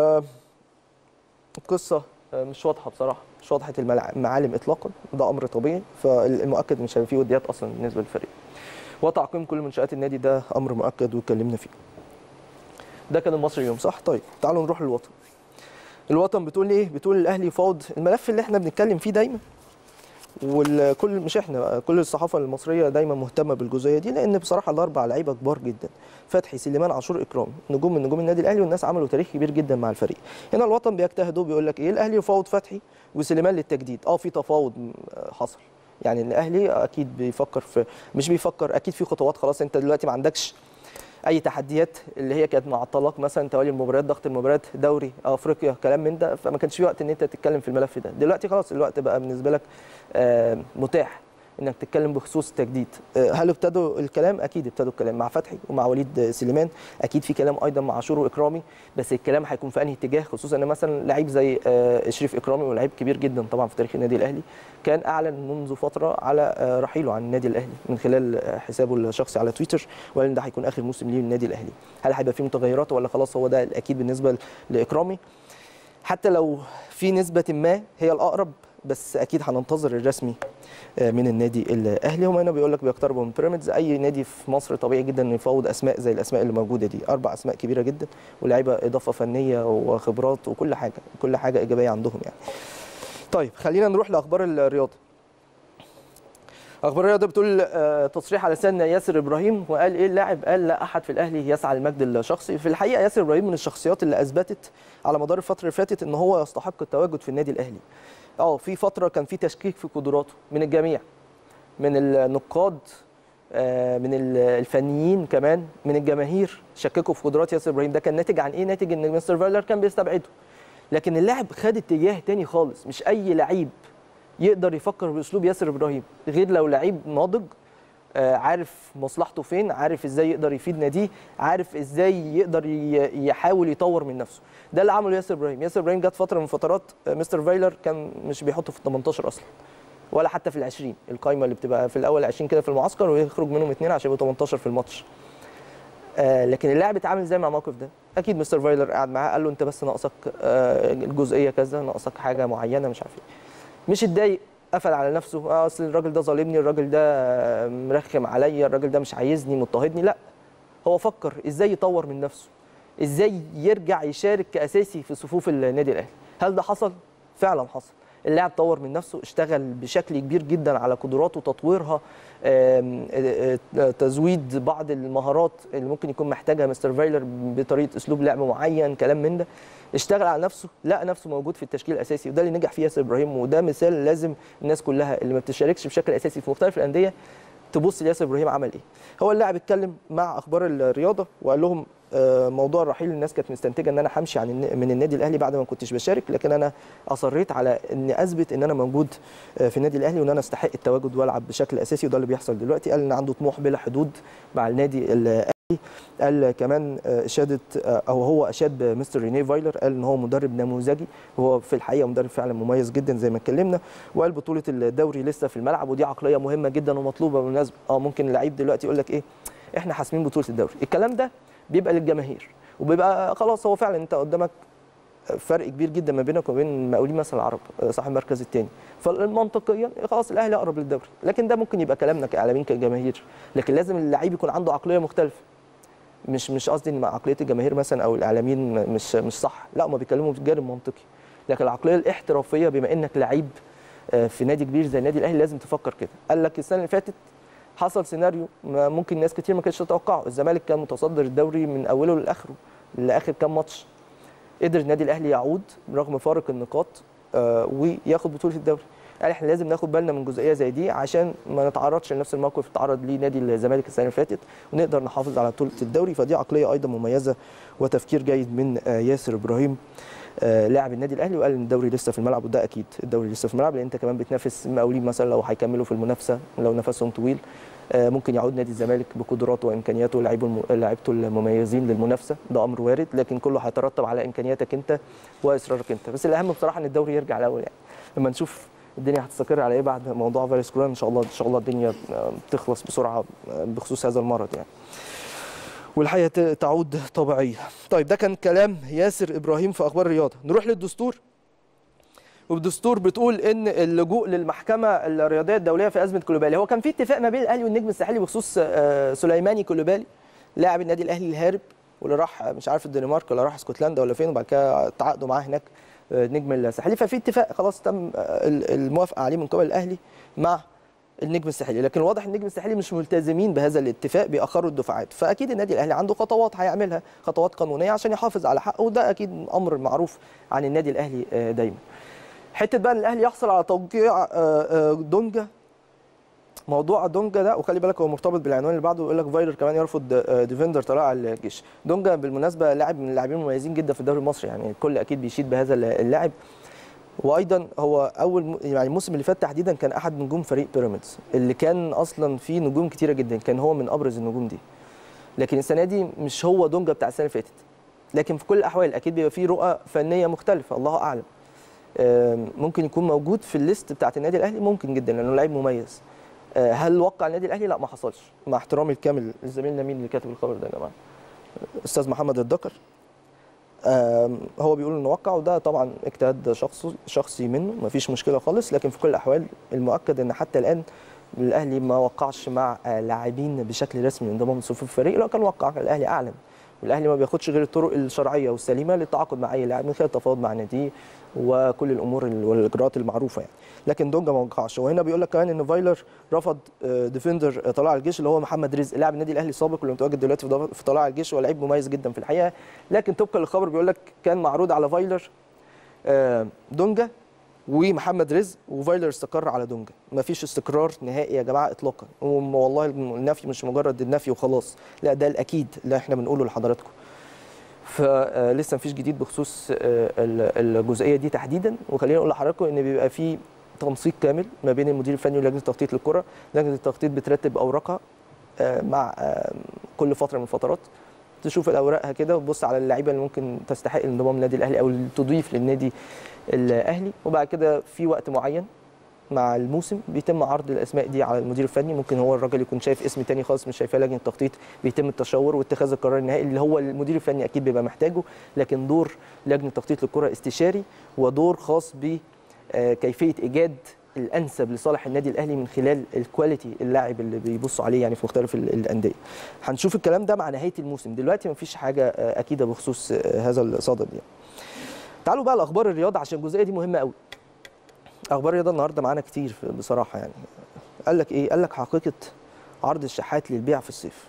القصه مش واضحه بصراحه، مش واضحه المعالم اطلاقا، وده امر طبيعي. فالمؤكد مش هيبقى فيه وديات اصلا بالنسبه للفريق، وتعقيم كل منشات النادي ده امر مؤكد واتكلمنا فيه. ده كان المصري اليوم، صح؟ طيب تعالوا نروح للوطن. الوطن بتقول ايه؟ بتقول الاهلي يفاوض الملف اللي احنا بنتكلم فيه دايما، والكل مش احنا، كل الصحافه المصريه دايما مهتمه بالجزئيه دي، لان بصراحه الاربع لعيبه كبار جدا، فتحي، سليمان، عاشور، اكرامي، نجوم من نجوم النادي الاهلي، والناس عملوا تاريخ كبير جدا مع الفريق. هنا الوطن بيجتهدوا، بيقول لك ايه؟ الاهلي يفاوض فتحي وسليمان للتجديد. في تفاوض حصل، يعني الاهلي اكيد بيفكر في، مش بيفكر، اكيد في خطوات. خلاص انت دلوقتي ما عندكش اي تحديات اللي هي كانت معطلاك، مثلا توالي المباريات، ضغط المباريات، دوري افريقيا، كلام من ده، فما كانش في وقت ان انت تتكلم في الملف ده. دلوقتي خلاص الوقت بقى بالنسبه لك متاح انك تتكلم بخصوص التجديد. هل ابتدوا الكلام؟ اكيد ابتدوا الكلام مع فتحي ومع وليد سليمان، اكيد في كلام ايضا مع عاشور واكرامي، بس الكلام هيكون في انهي اتجاه؟ خصوصا ان مثلا لعيب زي شريف اكرامي، ولاعيب كبير جدا طبعا في تاريخ النادي الاهلي، كان اعلن منذ فتره على رحيله عن النادي الاهلي من خلال حسابه الشخصي على تويتر، وقال ان ده هيكون اخر موسم ليه للنادي الاهلي. هل هيبقى في متغيرات ولا خلاص هو ده الاكيد بالنسبه لاكرامي؟ حتى لو في نسبه ما هي الاقرب، بس اكيد هننتظر الرسمي من النادي الاهلي. هم هنا بيقول لك بيقتربوا من بيراميدز. اي نادي في مصر طبيعي جدا انه يفاوض اسماء زي الاسماء اللي موجوده دي، 4 اسماء كبيره جدا، ولاعيبه اضافه فنيه وخبرات وكل حاجه، كل حاجه ايجابيه عندهم يعني. طيب خلينا نروح لاخبار الرياضه. اخبار الرياضه بتقول تصريح على لسان ياسر ابراهيم، وقال ايه اللاعب؟ قال لا احد في الاهلي يسعى للمجد الشخصي. في الحقيقه ياسر ابراهيم من الشخصيات اللي اثبتت على مدار الفتره اللي فاتت ان هو يستحق التواجد في النادي الاهلي. في فتره كان في تشكيك في قدراته من الجميع، من النقاد، من الفنيين، كمان من الجماهير، شككوا في قدرات ياسر ابراهيم. ده كان ناتج عن ايه؟ ناتج ان مستر فايلر كان بيستبعده. لكن اللاعب خد اتجاه تاني خالص، مش اي لعيب يقدر يفكر باسلوب ياسر ابراهيم، غير لو لعيب ناضج، عارف مصلحته فين، عارف ازاي يقدر يفيد ناديه، عارف ازاي يقدر يحاول يطور من نفسه. ده اللي عمله ياسر ابراهيم. ياسر ابراهيم جت فتره من فترات مستر فايلر كان مش بيحطه في ال 18 اصلا، ولا حتى في ال20، القايمه اللي بتبقى في الاول 20 كده في المعسكر، ويخرج منهم 2 عشان يبقوا 18 في الماتش. لكن اللاعب اتعامل ازاي مع الموقف ده؟ اكيد مستر فايلر قعد معاه قال له انت بس ناقصك الجزئيه كذا، ناقصك حاجه معينه، مش عارف ايه. مش اتضايق، قفل على نفسه، اصل الراجل ده ظالمني، الراجل ده مرخم عليا، الراجل ده مش عايزني، مضطهدني. لا، هو فكر ازاي يطور من نفسه، ازاي يرجع يشارك كاساسي في صفوف النادي الاهلي. هل ده حصل؟ فعلا حصل. اللاعب طور من نفسه، اشتغل بشكل كبير جدا على قدراته، تطويرها، تزويد بعض المهارات اللي ممكن يكون محتاجها مستر فايلر بطريقه اسلوب لعب معين، كلام من ده. اشتغل على نفسه، لقى نفسه موجود في التشكيل الاساسي، وده اللي نجح فيه ياسر ابراهيم. وده مثال لازم الناس كلها اللي ما بتشاركش بشكل اساسي في مختلف الانديه تبص لياسر ابراهيم عمل ايه. هو اللاعب اتكلم مع اخبار الرياضه وقال لهم موضوع الرحيل، الناس كانت مستنتجه ان انا همشي من النادي الاهلي بعد ما كنتش بشارك، لكن انا اصريت على اني اثبت ان انا موجود في النادي الاهلي، وان انا استحق التواجد والعب بشكل اساسي، وده اللي بيحصل دلوقتي. قال ان عنده طموح بلا حدود مع النادي الاهلي. قال كمان اشاده، او هو اشاد بمستر رينيه فايلر، قال ان هو مدرب نموذجي، وهو في الحقيقه مدرب فعلا مميز جدا زي ما اتكلمنا. وقال بطوله الدوري لسه في الملعب، ودي عقليه مهمه جدا ومطلوبه بالمناسبه. ممكن اللعيب دلوقتي يقول لك ايه، احنا حاسمين بطوله الدوري، الكلام ده بيبقى للجماهير، وبيبقى خلاص هو فعلا انت قدامك فرق كبير جدا ما بينك وبين مقاولين مثلا العرب صاحب المركز الثاني، فالمنطقيا خلاص الاهلي اقرب للدوري. لكن ده ممكن يبقى كلامنا كاعلاميين كجماهير، لكن لازم اللعيب يكون عنده عقليه مختلفه. مش قصدي ان عقليه الجماهير مثلا او الاعلاميين مش صح، لا، هم بيتكلموا في الجانب المنطقي، لكن العقليه الاحترافيه بما انك لعيب في نادي كبير زي النادي الاهلي لازم تفكر كده. قال لك السنه اللي فاتت حصل سيناريو ممكن ناس كتير ما كانتش تتوقعه، الزمالك كان متصدر الدوري من اوله لاخره، لاخر كام ماتش، قدر النادي الاهلي يعود رغم فارق النقاط وياخد بطوله الدوري. يعني احنا لازم ناخد بالنا من جزئيه زي دي عشان ما نتعرضش لنفس الموقف اللي اتعرض ليه نادي الزمالك السنه اللي فاتت، ونقدر نحافظ على بطوله الدوري. فدي عقليه ايضا مميزه وتفكير جيد من ياسر ابراهيم لاعب النادي الاهلي، وقال ان الدوري لسه في الملعب، وده اكيد الدوري لسه في الملعب، لان انت كمان بتنافس مقاولين مثلا لو هيكملوا في المنافسه، لو نفسهم طويل ممكن يعود نادي الزمالك بقدراته وامكانياته ولاعيبته المميزين للمنافسه، ده امر وارد، لكن كله هيترتب على امكانياتك انت واصرارك انت. بس الاهم بصراحه ان الدوري يرجع الاول، يعني لما نشوف الدنيا هتستقر على ايه بعد موضوع فيروس كورونا، ان شاء الله الدنيا تخلص بسرعه بخصوص هذا المرض يعني، والحياه تعود طبيعيه. طيب ده كان كلام ياسر ابراهيم في اخبار الرياضه. نروح للدستور، والدستور بتقول ان اللجوء للمحكمه الرياضيه الدوليه في ازمه كولوبالي. هو كان في اتفاق ما بين الاهلي والنجم الساحلي بخصوص سليماني كولوبالي لاعب النادي الاهلي الهارب، واللي راح مش عارف الدنمارك ولا راح اسكتلندا ولا فين، وبعد كده تعاقدوا معاه هناك النجم الساحلي. ففي اتفاق خلاص تم الموافقه عليه من قبل الاهلي مع النجم الساحلي، لكن واضح النجم الساحلي مش ملتزمين بهذا الاتفاق، بيأخروا الدفعات. فاكيد النادي الاهلي عنده خطوات هيعملها، خطوات قانونيه عشان يحافظ على حقه، وده اكيد امر معروف عن النادي الاهلي دايما. حته بقى ان الاهلي يحصل على توقيع دونجا، موضوع دونجا ده وخلي بالك هو مرتبط بالعنوان اللي بعده، يقول لك فايلر كمان يرفض ديفندر طلائع الجيش. دونجا بالمناسبه لاعب من اللاعبين المميزين جدا في الدوري المصري، يعني الكل اكيد بيشيد بهذا اللاعب، وايضا هو يعني الموسم اللي فات تحديدا كان احد نجوم فريق بيراميدز اللي كان اصلا فيه نجوم كتيره جدا، كان هو من ابرز النجوم دي. لكن السنه دي مش هو دونجا بتاع السنه اللي فاتت، لكن في كل الاحوال اكيد بيبقى فيه رؤى فنيه مختلفه، الله اعلم. ممكن يكون موجود في الليست بتاعت النادي الاهلي، ممكن جدا لانه لعيب مميز. هل وقع النادي الاهلي؟ لا، ما حصلش، مع احترامي الكامل لزميلنا مين اللي كاتب الخبر ده يا جماعه، استاذ محمد الدكر. هو بيقول انه وقع، وده طبعا اجتهاد شخصي منه، ما فيش مشكله خالص، لكن في كل الاحوال المؤكد ان حتى الان الاهلي ما وقعش مع لاعبين بشكل رسمي انضمام لصفوف الفريق. لو كان وقع الاهلي اعلن، والاهلي ما بياخدش غير الطرق الشرعيه والسليمه للتعاقد مع اي لاعب من خلال التفاوض مع ناديه وكل الامور والاجراءات المعروفه يعني. لكن دونجا ما وقعش. وهنا بيقول لك كمان ان فايلر رفض ديفندر طلائع الجيش اللي هو محمد رزق، لاعب النادي الاهلي السابق واللي متواجد دلوقتي في طلائع الجيش، ولاعب مميز جدا في الحقيقه. لكن طبقا للخبر بيقول لك كان معروض على فايلر دونجا ومحمد رزق، وفايلر استقر على دونجا. ما فيش استقرار نهائي يا جماعه اطلاقا، والله النفي مش مجرد النفي وخلاص، لا ده الاكيد اللي احنا بنقوله لحضراتكم. فلسه مفيش جديد بخصوص الجزئيه دي تحديدا. وخلينا نقول لحضراتكم ان بيبقى في تنسيق كامل ما بين المدير الفني ولجنه التخطيط للكره. لجنه التخطيط بترتب اوراقها مع كل فتره من الفترات، تشوف اوراقها كده وتبص على اللعيبه اللي ممكن تستحق الانضمام للنادي الاهلي او اللي تضيف للنادي الاهلي، وبعد كده في وقت معين مع الموسم بيتم عرض الاسماء دي على المدير الفني. ممكن هو الراجل يكون شايف اسم تاني خالص مش شايفاه لجنه التخطيط، بيتم التشاور واتخاذ القرار النهائي اللي هو المدير الفني اكيد بيبقى محتاجه. لكن دور لجنه التخطيط للكره استشاري، ودور خاص بكيفيه ايجاد الانسب لصالح النادي الاهلي من خلال الكواليتي اللاعب اللي بيبصوا عليه يعني في مختلف الانديه. هنشوف الكلام ده مع نهايه الموسم، دلوقتي مفيش حاجه اكيده بخصوص هذا الصدد يعني. تعالوا بقى لاخبار الرياضه عشان الجزئيه دي مهمه قوي. اخبار الرياضه النهارده معانا كتير بصراحه يعني. قال لك ايه؟ قال لك حقيقه عرض الشحات للبيع في الصيف.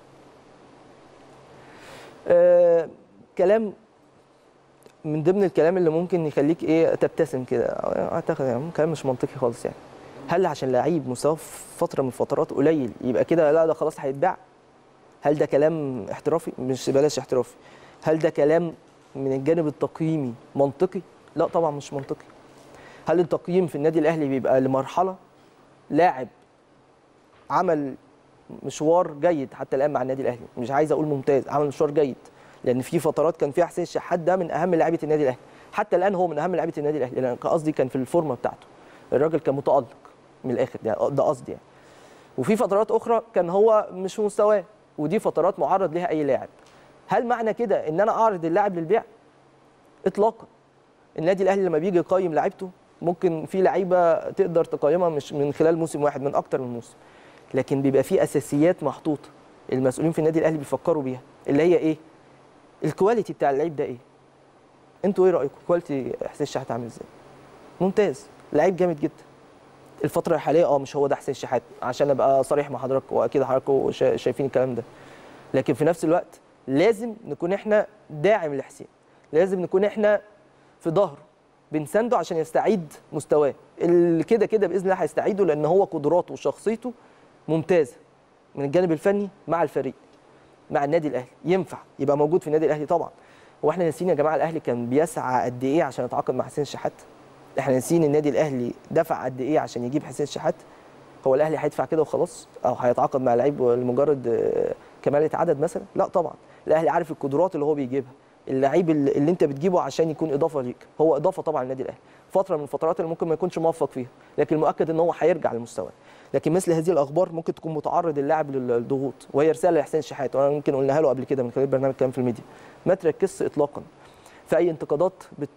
كلام من ضمن الكلام اللي ممكن يخليك ايه تبتسم كده، اعتقد يعني كلام مش منطقي خالص يعني. هل عشان لعيب مستواه في فتره من الفترات قليل يبقى كده لا ده خلاص هيتباع؟ هل ده كلام احترافي؟ مش بلاش احترافي. هل ده كلام من الجانب التقييمي منطقي؟ لا طبعا مش منطقي. هل التقييم في النادي الاهلي بيبقى لمرحله لاعب عمل مشوار جيد حتى الان مع النادي الاهلي، مش عايز اقول ممتاز، عمل مشوار جيد، لان في فترات كان فيها حسين الشحات ده من اهم لاعيبه النادي الاهلي، حتى الان هو من اهم لاعيبه النادي الاهلي، لان قصدي كان في الفورمه بتاعته، الراجل كان متالق من الاخر، ده قصدي يعني. وفي فترات اخرى كان هو مش في مستواه، ودي فترات معرض ليها اي لاعب. هل معنى كده ان انا اعرض اللاعب للبيع؟ اطلاقا. النادي الاهلي لما بيجي يقيم لعيبته ممكن في لعيبه تقدر تقيمها مش من خلال موسم واحد، من اكتر من موسم، لكن بيبقى في اساسيات محطوطه المسؤولين في النادي الاهلي بيفكروا بيها، اللي هي ايه؟ الكواليتي بتاع اللعيب ده ايه؟ انتوا ايه رايكم؟ كواليتي حسين الشحات عامل ازاي؟ ممتاز، لعيب جامد جدا. الفتره الحاليه مش هو ده حسين الشحات عشان ابقى صريح مع حضراتكم، واكيد حضراتكم شايفين الكلام ده، لكن في نفس الوقت لازم نكون احنا داعم لحسين، لازم نكون احنا في ظهره بنسنده عشان يستعيد مستواه. اللي كده كده باذن الله هيستعيده، لان هو قدراته وشخصيته ممتازه من الجانب الفني مع الفريق مع النادي الاهلي، ينفع يبقى موجود في النادي الاهلي طبعا. هو احنا ناسيين يا جماعه الاهلي كان بيسعى قد ايه عشان يتعاقد مع حسين الشحات؟ احنا ناسيين النادي الاهلي دفع قد ايه عشان يجيب حسين الشحات؟ هو الاهلي هيدفع كده وخلاص او هيتعاقد مع لعيب لمجرد كمالة عدد مثلا؟ لا طبعا. الاهلي عارف القدرات اللي هو بيجيبها، اللعيب اللي انت بتجيبه عشان يكون اضافه ليك، هو اضافه طبعا للنادي الاهلي فتره من الفترات اللي ممكن ما يكونش موفق فيها، لكن المؤكد ان هو هيرجع لمستواه. لكن مثل هذه الاخبار ممكن تكون متعرض اللاعب للضغوط، وهي رساله لحسين الشحات، وانا يمكن قلناها له قبل كده من خلال برنامج كلام في الميديا. ما تركزش اطلاقا في اي انتقادات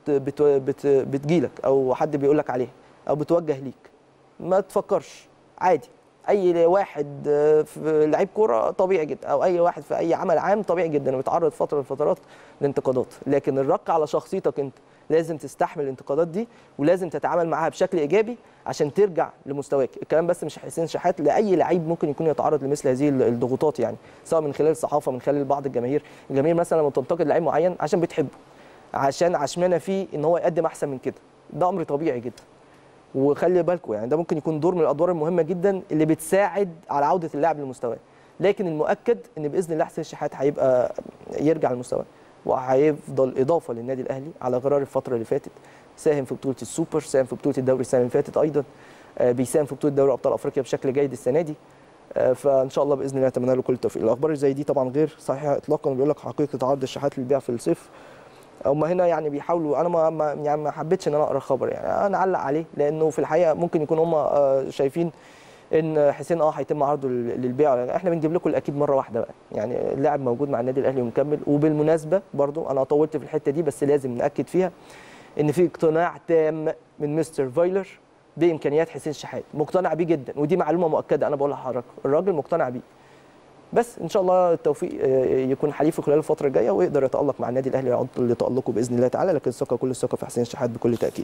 بتجيلك او حد بيقول لك عليها او بتوجه ليك، ما تفكرش، عادي. اي واحد في لعيب كوره طبيعي جدا، او اي واحد في اي عمل عام طبيعي جدا بيتعرض فتره من الفترات لانتقادات، لكن الرق على شخصيتك انت، لازم تستحمل الانتقادات دي ولازم تتعامل معاها بشكل ايجابي عشان ترجع لمستواك. الكلام بس مش حسين شحات، لاي لعيب ممكن يكون يتعرض لمثل هذه الضغوطات، يعني سواء من خلال الصحافه، من خلال بعض الجماهير مثلا لما تنتقد لعيب معين عشان بتحبه، عشان عشمانه فيه ان هو يقدم احسن من كده، ده امر طبيعي جدا. وخلي بالكم يعني ده ممكن يكون دور من الادوار المهمه جدا اللي بتساعد على عوده اللاعب لمستواه، لكن المؤكد ان باذن الله حسين الشحات هيبقى يرجع لمستواه وهيفضل اضافه للنادي الاهلي على غرار الفتره اللي فاتت. ساهم في بطوله السوبر، ساهم في بطوله الدوري السنه اللي فاتت ايضا، بيساهم في بطوله دوري ابطال افريقيا بشكل جيد السنه دي. فان شاء الله باذن الله اتمنى له كل التوفيق. الاخبار زي دي طبعا غير صحيحه اطلاقا، بيقول لك حقيقه عرض الشحات للبيع في الصيف. هم هنا يعني بيحاولوا، انا ما حبيتش ان انا اقرا خبر، يعني انا اعلق عليه لانه في الحقيقه ممكن يكون هم شايفين ان حسين هيتم عرضه للبيع. احنا بنجيب لكم الاكيد مره واحده بقى، يعني اللاعب موجود مع النادي الاهلي ومكمل. وبالمناسبه برضو انا طولت في الحته دي بس لازم ناكد فيها ان في اقتناع تام من مستر فايلر بامكانيات حسين الشحات، مقتنع بيه جدا، ودي معلومه مؤكده انا بقولها لحضرتك، الراجل مقتنع بيه. بس ان شاء الله التوفيق يكون حليفه خلال الفتره الجايه ويقدر يتالق مع النادي الاهلي ويعود لتالقه باذن الله تعالى، لكن الثقه كل الثقه في حسين الشحات بكل تاكيد.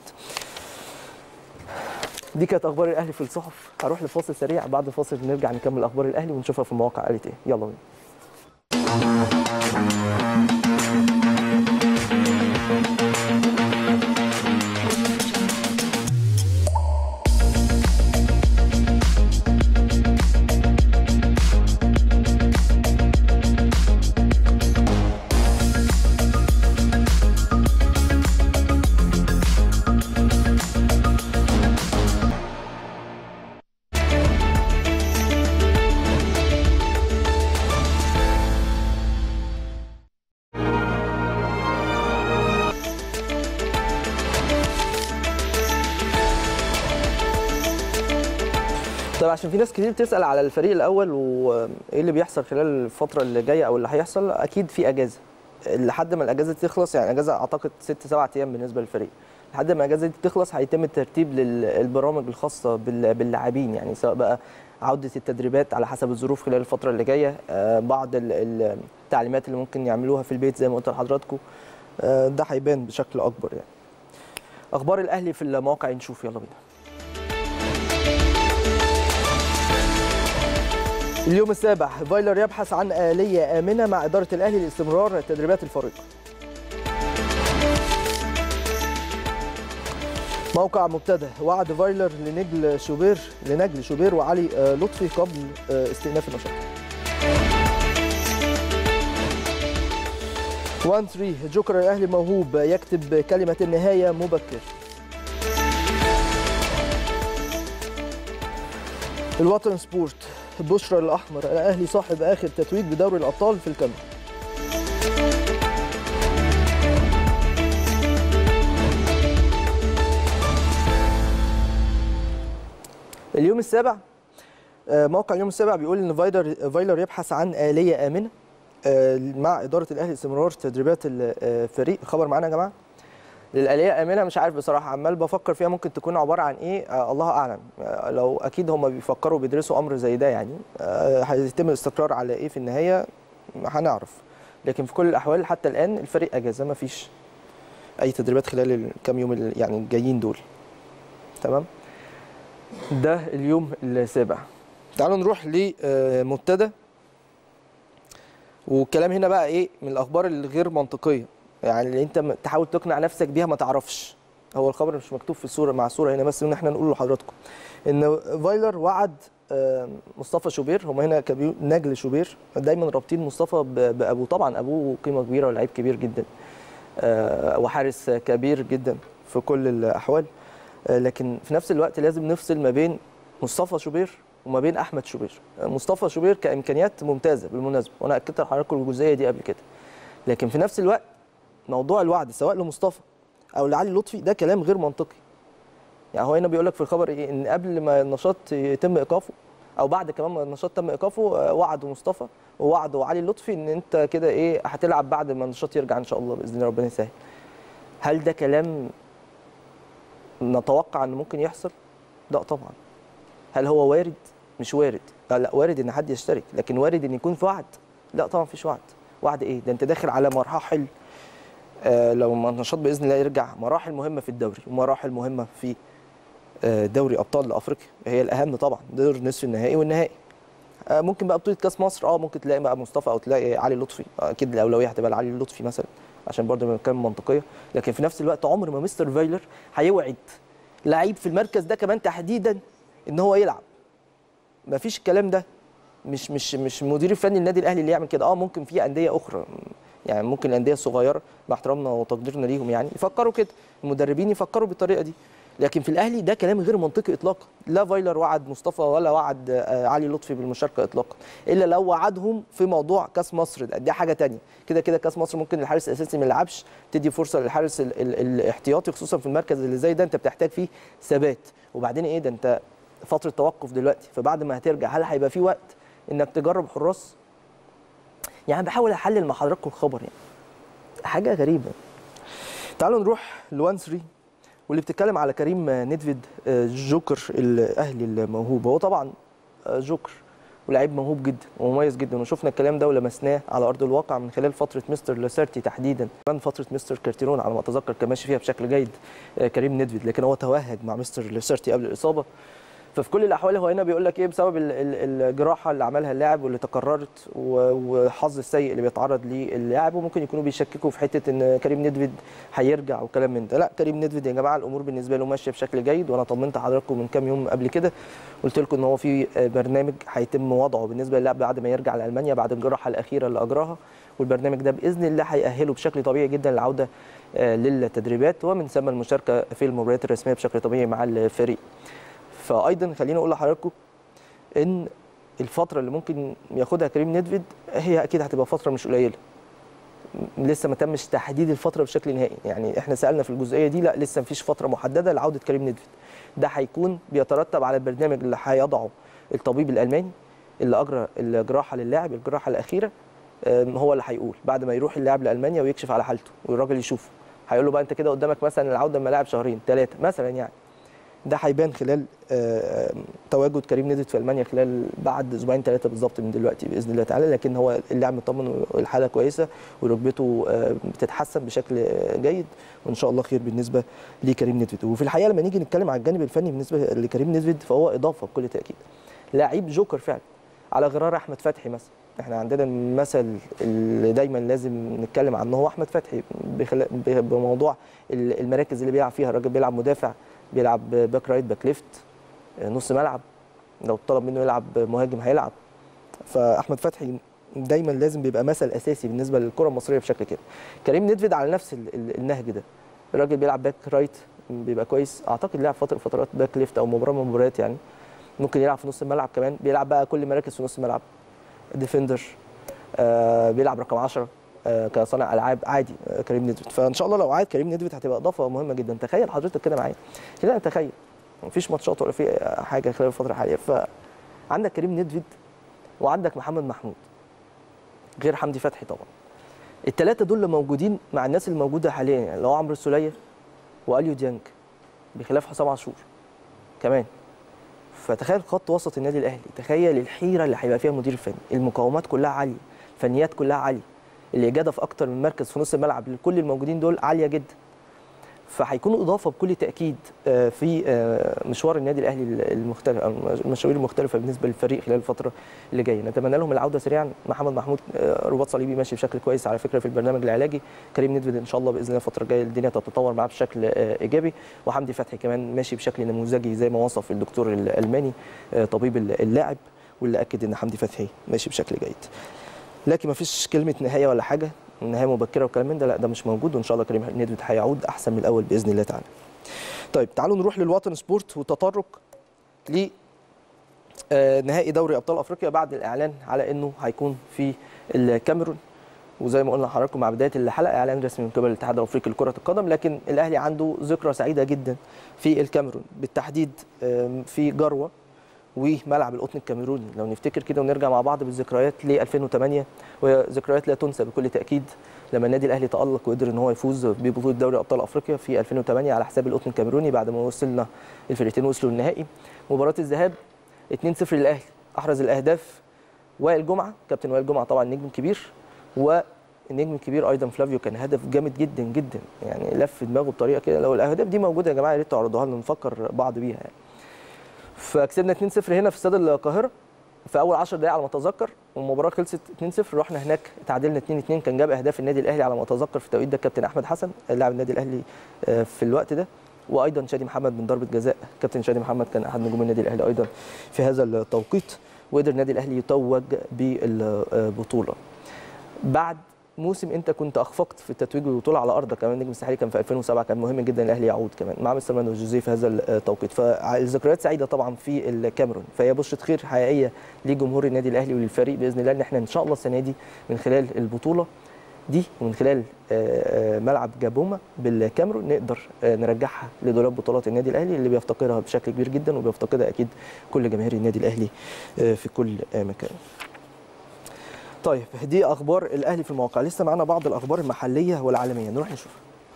دي كانت اخبار الاهلي في الصحف. هروح لفاصل سريع، بعد الفاصل نرجع نكمل اخبار الاهلي ونشوفها في المواقع قالت ايه. يلا بينا. طيب عشان في ناس كتير بتسال على الفريق الاول وايه اللي بيحصل خلال الفتره اللي جايه او اللي هيحصل، اكيد في اجازه لحد ما الاجازه تخلص، يعني اجازه اعتقد 6-7 ايام بالنسبه للفريق. لحد ما الاجازه دي تخلص هيتم الترتيب للبرامج الخاصه باللاعبين، يعني سواء بقى عوده التدريبات على حسب الظروف خلال الفتره اللي جايه، بعض التعليمات اللي ممكن يعملوها في البيت زي ما قلت لحضراتكم، ده هيبان بشكل اكبر. يعني اخبار الاهلي في المواقع نشوف، يلا بينا. اليوم السابع، فايلر يبحث عن آلية آمنة مع إدارة الأهلي لاستمرار تدريبات الفريق. موقع مبتدأ، وعد فايلر لنجل شوبير وعلي لطفي قبل استئناف النشاط. 1-3، جوكر الأهلي موهوب يكتب كلمة النهاية مبكر. الوطن سبورت، بشرى الأحمر، الأهلي صاحب آخر تتويج بدوري الأبطال في الكاميرون. اليوم السابع، موقع اليوم السابع بيقول ان فايلر يبحث عن آلية آمنة مع إدارة الأهلي لاستمرار تدريبات الفريق. خبر معانا يا جماعة. الآلية آمنة مش عارف بصراحة، عمال بفكر فيها ممكن تكون عبارة عن ايه، الله أعلم. لو أكيد هم بيفكروا بيدرسوا أمر زي ده، يعني هيتم الاستقرار على ايه في النهاية هنعرف. لكن في كل الأحوال حتى الآن الفريق أجازة، ما فيش أي تدريبات خلال الكام يوم يعني الجايين دول. تمام، ده اليوم السابع. تعالوا نروح لمبتدأ، والكلام هنا بقى ايه من الأخبار الغير منطقية، يعني اللي انت تحاول تقنع نفسك بيها ما تعرفش، هو الخبر مش مكتوب في الصوره مع الصوره هنا، بس ان احنا نقول لحضراتكم ان فايلر وعد مصطفى شوبير. هم هنا نجل شوبير دايما رابطين مصطفى بابوه، طبعا ابوه قيمه كبيره ولاعيب كبير جدا وحارس كبير جدا في كل الاحوال، لكن في نفس الوقت لازم نفصل ما بين مصطفى شوبير وما بين احمد شوبير. مصطفى شوبير كامكانيات ممتازه بالمناسبه، وانا اكدت لحضراتكم الجزئيه دي قبل كده، لكن في نفس الوقت موضوع الوعد سواء لمصطفى او لعلي لطفي ده كلام غير منطقي. يعني هو هنا بيقول لك في الخبر ايه، ان قبل ما النشاط يتم ايقافه او بعد كمان ما النشاط تم ايقافه وعدوا مصطفى ووعدوا علي لطفي ان انت كده ايه هتلعب بعد ما النشاط يرجع ان شاء الله باذن الله ربنا يسهل. هل ده كلام نتوقع انه ممكن يحصل؟ لا طبعا. هل هو وارد؟ مش وارد. لا وارد ان حد يشترك، لكن وارد ان يكون في وعد؟ لا طبعا مفيش وعد. وعد ايه؟ ده انت داخل على مراحل لو ما النشاط باذن الله يرجع، مراحل مهمه في الدوري ومراحل مهمه في دوري ابطال افريقيا، هي الاهم طبعا، دور نصف النهائي والنهائي. ممكن بقى بطوله كاس مصر ممكن تلاقي بقى مصطفى او تلاقي علي لطفي، اكيد الاولويه هتبقى لعلي لطفي مثلا عشان برضه بنتكلم منطقيه، لكن في نفس الوقت عمر ما مستر فايلر هيوعد لعيب في المركز ده كمان تحديدا ان هو يلعب. ما فيش الكلام ده. مش المدير الفني النادي الاهلي اللي يعمل كده. ممكن في انديه اخرى، يعني ممكن الانديه الصغيره مع احترامنا وتقديرنا ليهم يعني يفكروا كده، المدربين يفكروا بالطريقه دي، لكن في الاهلي ده كلام غير منطقي اطلاقا. لا فايلر وعد مصطفى ولا وعد علي لطفي بالمشاركه اطلاقا، الا لو وعدهم في موضوع كاس مصر دي حاجه ثانيه. كده كده كاس مصر ممكن الحارس الاساسي ما يلعبش، تدي فرصه للحارس الاحتياطي، خصوصا في المركز اللي زي ده انت بتحتاج فيه ثبات. وبعدين ايه ده، انت فتره توقف دلوقتي، فبعد ما هترجع هل هيبقى في وقت انك تجرب حراس؟ يعني بحاول احلل مع حضراتكم الخبر، يعني حاجه غريبه. تعالوا نروح لوان 3 واللي بتتكلم على كريم نيدفيد، جوكر الاهلي الموهوب. هو طبعا جوكر ولاعيب موهوب جدا ومميز جدا، وشفنا الكلام ده ولمسناه على ارض الواقع من خلال فتره مستر لاسارتي تحديدا، كمان فتره مستر كارتيرون على ما اتذكر كان ماشي فيها بشكل جيد كريم نيدفيد، لكن هو توهج مع مستر لاسارتي قبل الاصابه. ففي كل الاحوال هو هنا بيقول لك ايه، بسبب الجراحه اللي عملها اللاعب واللي تكررت والحظ السيء اللي بيتعرض ليه اللاعب، وممكن يكونوا بيشككوا في حته ان كريم نيدفيد هيرجع وكلام من ده. لا، كريم نيدفيد يا جماعه الامور بالنسبه له ماشيه بشكل جيد، وانا طمنت حضراتكم من كام يوم قبل كده قلت لكم ان هو في برنامج هيتم وضعه بالنسبه للاعب بعد ما يرجع لالمانيا بعد الجراحه الاخيره اللي اجراها، والبرنامج ده باذن الله هيأهله بشكل طبيعي جدا للعوده للتدريبات ومن ثم المشاركه في المباريات الرسميه بشكل طبيعي مع الفريق. فايضا خليني اقول لحضراتكم ان الفتره اللي ممكن ياخدها كريم نيدفيد هي اكيد هتبقى فتره مش قليله، لسه ما تمش تحديد الفتره بشكل نهائي. يعني احنا سالنا في الجزئيه دي، لا لسه مفيش فتره محدده لعوده كريم نيدفيد. ده هيكون بيترتب على البرنامج اللي هيضعه الطبيب الالماني اللي اجرى الجراحه للاعب، الجراحه الاخيره، هو اللي هيقول بعد ما يروح اللاعب لالمانيا ويكشف على حالته والراجل يشوفه، هيقول له بقى انت كده قدامك مثلا العوده لما لاعب شهرين ثلاثه مثلا، يعني ده هيبان خلال تواجد كريم نيدفيد في المانيا خلال بعد اسبوعين ثلاثه بالظبط من دلوقتي باذن الله تعالى. لكن هو اللاعب مطمن والحاله كويسه وركبته بتتحسن بشكل جيد، وان شاء الله خير بالنسبه لكريم نيدفيد. وفي الحقيقه لما نيجي نتكلم على الجانب الفني بالنسبه لكريم نيدفيد فهو اضافه بكل تاكيد، لاعب جوكر فعلا على غرار احمد فتحي مثلا. احنا عندنا المثل اللي دايما لازم نتكلم عنه هو احمد فتحي بموضوع المراكز اللي بيلعب فيها. الراجل بيلعب مدافع، بيلعب باك رايت، باك ليفت، نص ملعب، لو طلب منه يلعب مهاجم هيلعب. فاحمد فتحي دايما لازم بيبقى مثل اساسي بالنسبه للكره المصريه بشكل كده. كريم نيدفيد على نفس النهج ده، الراجل بيلعب باك رايت بيبقى كويس، اعتقد لعب فترات باك ليفت او مباراه من المباريات، يعني ممكن يلعب في نص الملعب كمان، بيلعب بقى كل مراكز في نص الملعب، ديفندر، بيلعب رقم 10 كصانع العاب عادي كريم نيدفيد. فان شاء الله لو عاد كريم نيدفيد هتبقى اضافه مهمه جدا. تخيل حضرتك كده معايا كده، تخيل مفيش ماتشات ولا في حاجه خلال الفتره الحاليه، فعندك كريم نيدفيد وعندك محمد محمود غير حمدي فتحي طبعا، الثلاثه دول اللي موجودين مع الناس اللي موجوده حاليا، يعني اللي هو عمرو السوليه واليو ديانج بخلاف حسام عاشور كمان. فتخيل خط وسط النادي الاهلي، تخيل الحيره اللي هيبقى فيها المدير الفني، المقاومات كلها عاليه، الفنيات كلها عاليه، الاجاده في اكتر من مركز في نص الملعب لكل الموجودين دول عاليه جدا. فهيكونوا اضافه بكل تاكيد في مشوار النادي الاهلي المختلف، او المشاوير المختلفه بالنسبه للفريق خلال الفتره اللي جايه. نتمنى لهم العوده سريعا. محمد محمود رباط صليبي ماشي بشكل كويس على فكره في البرنامج العلاجي. كريم ندفد ان شاء الله باذن الله الفتره الجايه الدنيا تتطور معاه بشكل ايجابي. وحمدي فتحي كمان ماشي بشكل نموذجي زي ما وصف الدكتور الالماني طبيب اللاعب، واللي اكد ان حمدي فتحي ماشي بشكل جيد. لكن ما فيش كلمه نهايه ولا حاجه، نهايه مبكره وكلام من ده، لا ده مش موجود. وان شاء الله كريم ندفد هيعود احسن من الاول باذن الله تعالى. طيب تعالوا نروح للوطن سبورت والتطرق ل نهائي دوري ابطال افريقيا بعد الاعلان على انه هيكون في الكاميرون. وزي ما قلنا لحضراتكم مع بدايه الحلقه اعلان رسمي من قبل الاتحاد الافريقي لكره القدم، لكن الاهلي عنده ذكرى سعيده جدا في الكاميرون، بالتحديد في جروه وملعب القطن الكاميروني. لو نفتكر كده ونرجع مع بعض بالذكريات ل 2008، وهي ذكريات لا تنسى بكل تاكيد، لما النادي الاهلي تالق وقدر ان هو يفوز ببطوله دوري ابطال افريقيا في 2008 على حساب القطن الكاميروني بعد ما وصلنا الفرقتين وصلوا النهائي. مباراه الذهاب 2-0 للاهلي، احرز الاهداف وائل جمعه، كابتن وائل جمعه طبعا نجم كبير، والنجم الكبير ايضا فلافيو كان هدف جامد جدا جدا، يعني لف دماغه بطريقه كده. لو الاهداف دي موجوده يا جماعه يا ريت تعرضوها لنا نفكر بعض بيها يعني. فكسبنا 2-0 هنا في استاد القاهره في اول 10 دقائق على ما اتذكر، والمباراه خلصت 2-0. رحنا هناك اتعادلنا 2-2. كان جاب اهداف النادي الاهلي على ما اتذكر في التوقيت ده كابتن احمد حسن لاعب النادي الاهلي في الوقت ده، وايضا شادي محمد من ضربه جزاء. كابتن شادي محمد كان احد نجوم النادي الاهلي ايضا في هذا التوقيت، وقدر النادي الاهلي يتوج بالبطوله. بعد موسم انت كنت اخفقت في التتويج بالبطوله على ارضك، كمان النجم الساحلي كان في 2007، كان مهم جدا الاهلي يعود كمان مع مستر مانويل جوزيه في هذا التوقيت. فالذكريات سعيده طبعا في الكاميرون، فهي بشره خير حقيقيه لجمهور النادي الاهلي وللفريق باذن الله، ان احنا ان شاء الله السنه دي من خلال البطوله دي ومن خلال ملعب جابوما بالكاميرون نقدر نرجعها لدولاب بطولات النادي الاهلي اللي بيفتقرها بشكل كبير جدا، وبيفتقدها اكيد كل جماهير النادي الاهلي في كل مكان. طيب دي اخبار الاهلي في المواقع، لسه معانا بعض الاخبار المحليه والعالميه نروح نشوف.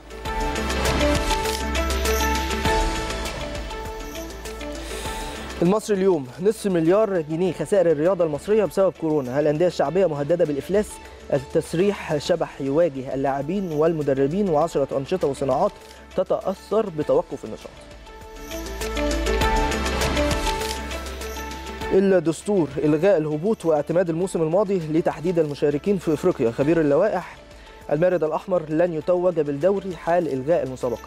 المصري اليوم، نصف مليار جنيه خسائر الرياضه المصريه بسبب كورونا، الانديه الشعبيه مهدده بالافلاس، التسريح شبح يواجه اللاعبين والمدربين، وعشرة انشطه وصناعات تتاثر بتوقف النشاط. الدستور، الغاء الهبوط واعتماد الموسم الماضي لتحديد المشاركين في افريقيا، خبير اللوائح، المارد الاحمر لن يتوج بالدوري حال الغاء المسابقه.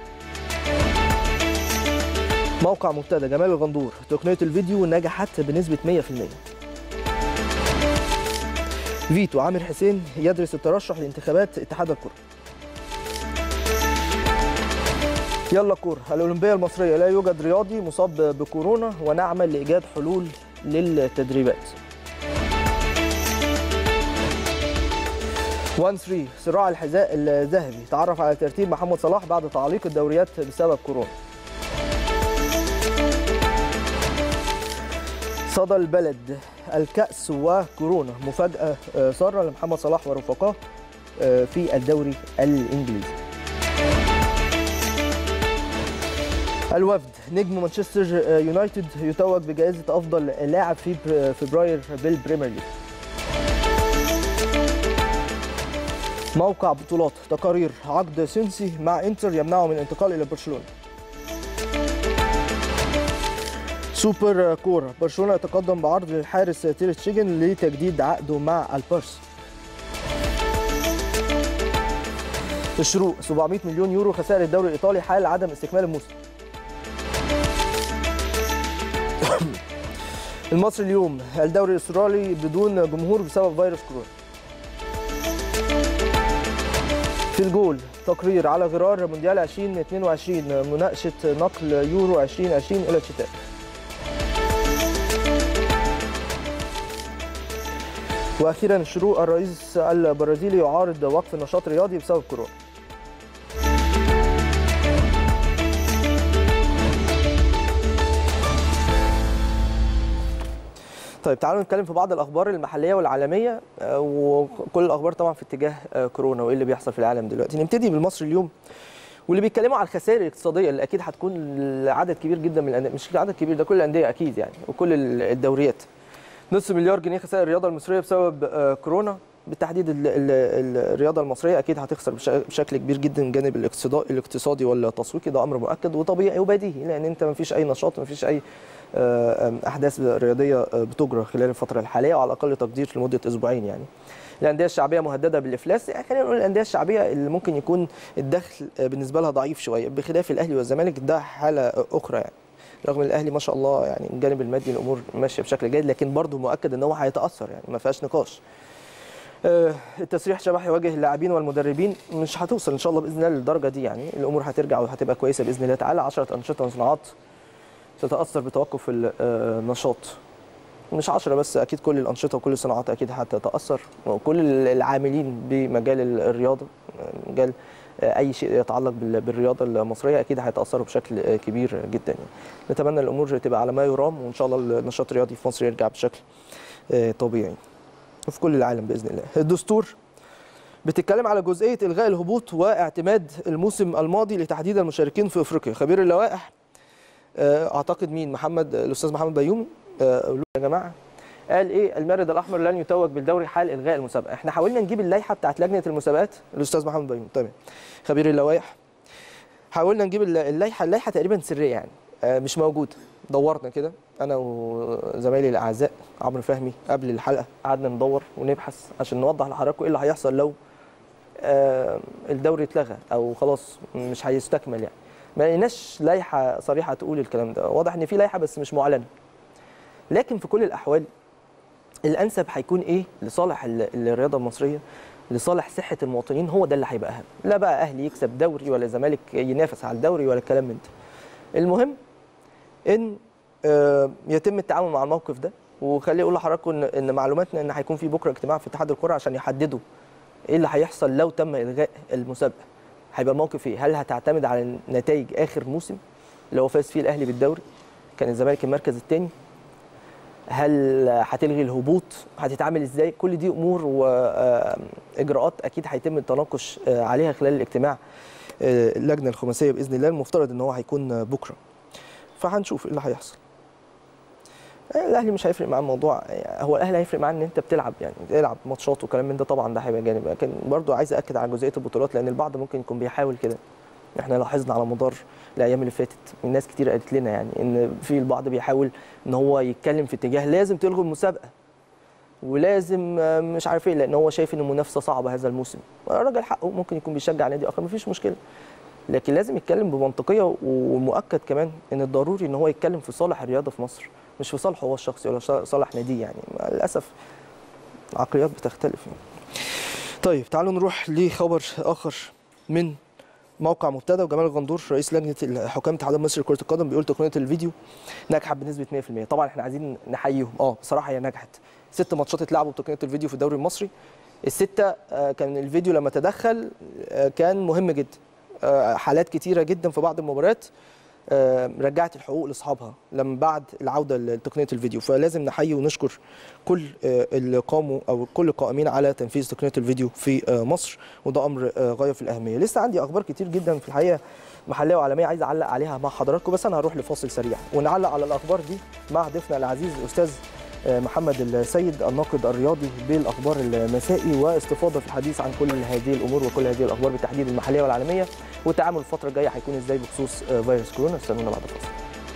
موقع مبتدأ، جمال الغندور، تقنيه الفيديو نجحت بنسبه 100%. فيتو، عامر حسين يدرس الترشح لانتخابات اتحاد الكره. يلا كوره، الاولمبيه المصريه لا يوجد رياضي مصاب بكورونا ونعمل لايجاد حلول للتدريبات. 1-3 صراع الحذاء الذهبي، تعرف على ترتيب محمد صلاح بعد تعليق الدوريات بسبب كورونا. صدى البلد، الكأس وكورونا مفاجأة سارة لمحمد صلاح ورفقاه في الدوري الإنجليزي. الوفد، نجم مانشستر يونايتد يتوج بجائزة أفضل لاعب في فبراير بالبريمير ليج. موقع بطولات، تقارير، عقد سينسي مع انتر يمنعه من الانتقال إلى برشلونة. سوبر كورة، برشلونة يتقدم بعرض للحارس تير شتيجن لتجديد عقده مع البارس. الشروق، 700 مليون يورو خسائر الدوري الإيطالي حال عدم استكمال الموسم. المصري اليوم، الدوري الاسترالي بدون جمهور بسبب فيروس كورونا. في الجول، تقرير على غرار مونديال 2022 مناقشة نقل يورو 2020 إلى الشتاء. واخيرا الشروق، الرئيس البرازيلي يعارض وقف النشاط الرياضي بسبب كورونا. طيب تعالوا نتكلم في بعض الاخبار المحليه والعالميه، وكل الاخبار طبعا في اتجاه كورونا وايه اللي بيحصل في العالم دلوقتي. نبتدي بالمصري اليوم واللي بيتكلموا على الخسائر الاقتصاديه اللي اكيد هتكون لعدد كبير جدا من الانديه، مش عدد كبير ده كل الانديه اكيد يعني وكل الدوريات. نصف مليار جنيه خسائر الرياضه المصريه بسبب كورونا، بالتحديد الرياضه المصريه اكيد هتخسر بشكل كبير جدا الجانب الاقتصادي والتسويقي، ده امر مؤكد وطبيعي وبديهي، لان انت ما فيش اي نشاط، ما فيش اي احداث رياضيه بتجرى خلال الفتره الحاليه، وعلى اقل تقدير لمده اسبوعين يعني. الانديه الشعبيه مهدده بالافلاس، يعني خلينا نقول الانديه الشعبيه اللي ممكن يكون الدخل بالنسبه لها ضعيف شويه، بخلاف الاهلي والزمالك ده حاله اخرى يعني. رغم ان الاهلي ما شاء الله يعني الجانب المادي الامور ماشيه بشكل جيد، لكن برضه مؤكد ان هو هيتاثر يعني ما فيهاش نقاش. التسريح شبح يواجه اللاعبين والمدربين، مش هتوصل ان شاء الله باذن الله للدرجه دي يعني، الامور هترجع وهتبقى كويسه باذن الله تعالى. 10 انشطه وصناعات تتاثر بتوقف النشاط، مش 10 بس، اكيد كل الانشطه وكل الصناعات اكيد هتتاثر، وكل العاملين بمجال الرياضه، مجال اي شيء يتعلق بالرياضه المصريه اكيد هيتاثروا بشكل كبير جدا يعني. نتمنى الامور تبقى على ما يرام، وان شاء الله النشاط الرياضي في مصر يرجع بشكل طبيعي وفي كل العالم باذن الله. الدستور بتتكلم على جزئيه الغاء الهبوط واعتماد الموسم الماضي لتحديد المشاركين في افريقيا. خبير اللوائح اعتقد مين، الاستاذ محمد بيومي يا جماعه قال ايه؟ المارد الاحمر لن يتوج بالدوري حال الغاء المسابقه. احنا حاولنا نجيب اللائحه بتاعت لجنه المسابقات، الاستاذ محمد بيومي تمام خبير اللوائح، حاولنا نجيب اللائحه تقريبا سريه يعني مش موجوده. دورنا كده انا وزمايلي الاعزاء عمرو فهمي قبل الحلقه، قعدنا ندور ونبحث عشان نوضح لحضراتكم ايه اللي هيحصل لو الدوري اتلغى او خلاص مش هيستكمل يعني. ما لقيناش لائحه صريحه تقول الكلام ده، واضح ان في لائحه بس مش معلنه. لكن في كل الاحوال الانسب هيكون ايه لصالح الرياضه المصريه، لصالح صحه المواطنين، هو ده اللي هيبقى اهم. لا بقى اهلي يكسب دوري ولا زمالك ينافس على الدوري ولا الكلام من ده. المهم ان يتم التعامل مع الموقف ده. وخليني اقول لحضراتكم ان معلوماتنا ان هيكون في بكره اجتماع في اتحاد الكره عشان يحددوا ايه اللي هيحصل لو تم الغاء المسابقه. هيبقى الموقف ايه؟ هل هتعتمد على نتائج اخر موسم اللي هو فاز فيه الاهلي بالدوري، كان الزمالك المركز الثاني؟ هل هتلغي الهبوط؟ هتتعامل ازاي؟ كل دي امور واجراءات اكيد هيتم التناقش عليها خلال الاجتماع اللجنه الخماسيه باذن الله، المفترض ان هو هيكون بكره. فهنشوف ايه اللي هيحصل. الاهلي مش هيفرق معاه الموضوع، هو الاهلي هيفرق معاه ان انت بتلعب يعني تلعب ماتشات وكلام من ده، طبعا ده هيبقى جانب. لكن برضو عايز اكد على جزئيه البطولات، لان البعض ممكن يكون بيحاول كده. احنا لاحظنا على مدار الايام اللي فاتت الناس كتير قالت لنا يعني ان في البعض بيحاول ان هو يتكلم في اتجاه لازم تلغوا المسابقه ولازم مش عارف ايه، لان هو شايف ان المنافسه صعبه هذا الموسم. الراجل حقه، ممكن يكون بيشجع نادي اخر مفيش مشكله، لكن لازم يتكلم بمنطقيه. ومؤكد كمان ان الضروري ان هو يتكلم في صالح الرياضه في مصر، مش في صالحه هو الشخصي ولا صالح ناديه يعني. للاسف العقليات بتختلف يعني. طيب تعالوا نروح لخبر اخر من موقع مبتدأ. وجمال الغندور رئيس لجنه حكام الاتحاد المصري لكره القدم بيقول تقنيه الفيديو نجحت بنسبه 100%. طبعا احنا عايزين نحييهم، بصراحه هي نجحت. 6 ماتشات اتلعبوا بتقنيه الفيديو في الدوري المصري، السته كان الفيديو لما تدخل كان مهم جدا. حالات كتيره جدا في بعض المباريات رجعت الحقوق لاصحابها لما بعد العوده لتقنيه الفيديو. فلازم نحيي ونشكر كل اللي قاموا او كل القائمين على تنفيذ تقنيه الفيديو في مصر، وده امر غايه في الاهميه. لسه عندي اخبار كتير جدا في الحقيقه محليه وعالميه عايز اعلق عليها مع حضراتكم، بس انا هروح لفاصل سريع ونعلق على الاخبار دي مع ضيفنا العزيز الاستاذ محمد السيد الناقد الرياضي بالاخبار المسائي، واستفاضه في الحديث عن كل هذه الامور وكل هذه الاخبار بالتحديد المحليه والعالميه، والتعامل الفتره الجايه هيكون ازاي بخصوص فيروس كورونا. استنونا بعد الفاصل.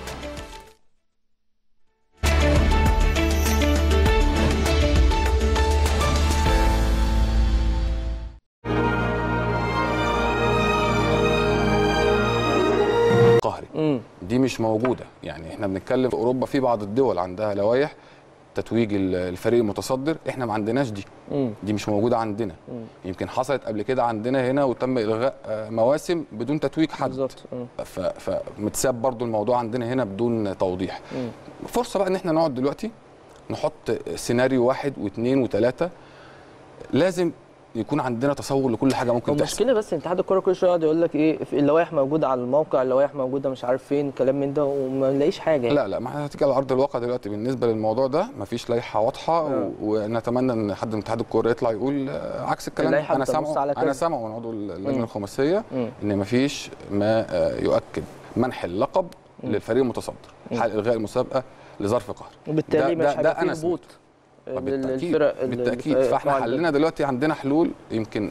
قهري دي مش موجوده يعني. احنا بنتكلم في اوروبا، في بعض الدول عندها لوائح تتويج الفريق المتصدر، احنا ما عندناش دي. دي مش موجوده عندنا. يمكن حصلت قبل كده عندنا هنا وتم الغاء مواسم بدون تتويج حد بالظبط. فمتساب برضو الموضوع عندنا هنا بدون توضيح. فرصه بقى ان احنا نقعد دلوقتي نحط سيناريو 1 و2 و3. لازم يكون عندنا تصور لكل حاجه ممكن تحصل. المشكله بس اتحاد الكوره كل شويه يقعد يقول لك ايه اللوائح موجوده على الموقع، اللوائح موجوده مش عارف فين، كلام من ده، وما نلاقيش حاجه. لا ما احنا هتيجي على ارض الواقع دلوقتي بالنسبه للموضوع ده مفيش لائحه واضحه. ونتمنى ان حد من اتحاد الكوره يطلع يقول عكس الكلام. انا سامعه من عضو اللجنه الخماسيه ان مفيش ما يؤكد منح اللقب للفريق المتصدر حال الغاء المسابقه لظرف قهري. وبالتالي مش هيبقى في هبوط. للفرق بالتاكيد. فاحنا حلنا دلوقتي عندنا حلول يمكن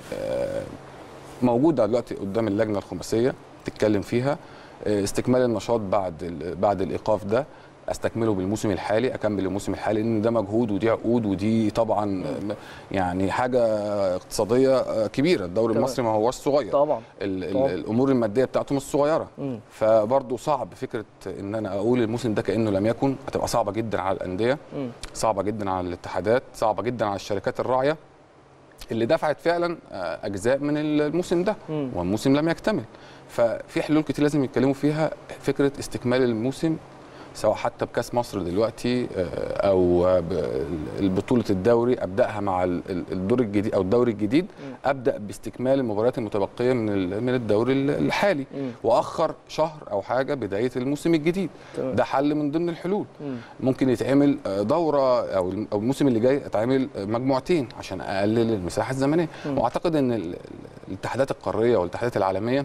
موجوده دلوقتي قدام اللجنه الخماسيه تتكلم فيها. استكمال النشاط بعد الايقاف ده، استكمله بالموسم الحالي، اكمل الموسم الحالي، لان ده مجهود ودي عقود ودي طبعا يعني حاجه اقتصاديه كبيره. الدوري المصري ما هوش صغير طبعا. الامور الماديه بتاعته مش صغيره. فبرضه صعب فكره ان انا اقول الموسم ده كانه لم يكن، هتبقى صعبه جدا على الانديه، صعبه جدا على الاتحادات، صعبه جدا على الشركات الراعيه اللي دفعت فعلا اجزاء من الموسم ده والموسم لم يكتمل. ففي حلول كتير لازم يتكلموا فيها. فكره استكمال الموسم سواء حتى بكاس مصر دلوقتي او بطوله الدوري، ابداها مع الدور الجديد او الدوري الجديد، ابدا باستكمال المباريات المتبقيه من الدوري الحالي، واخر شهر او حاجه بدايه الموسم الجديد. ده حل من ضمن الحلول. ممكن يتعمل دوره او الموسم اللي جاي يتعمل مجموعتين عشان اقلل المساحه الزمنيه. واعتقد ان الاتحادات القاريه والاتحادات العالميه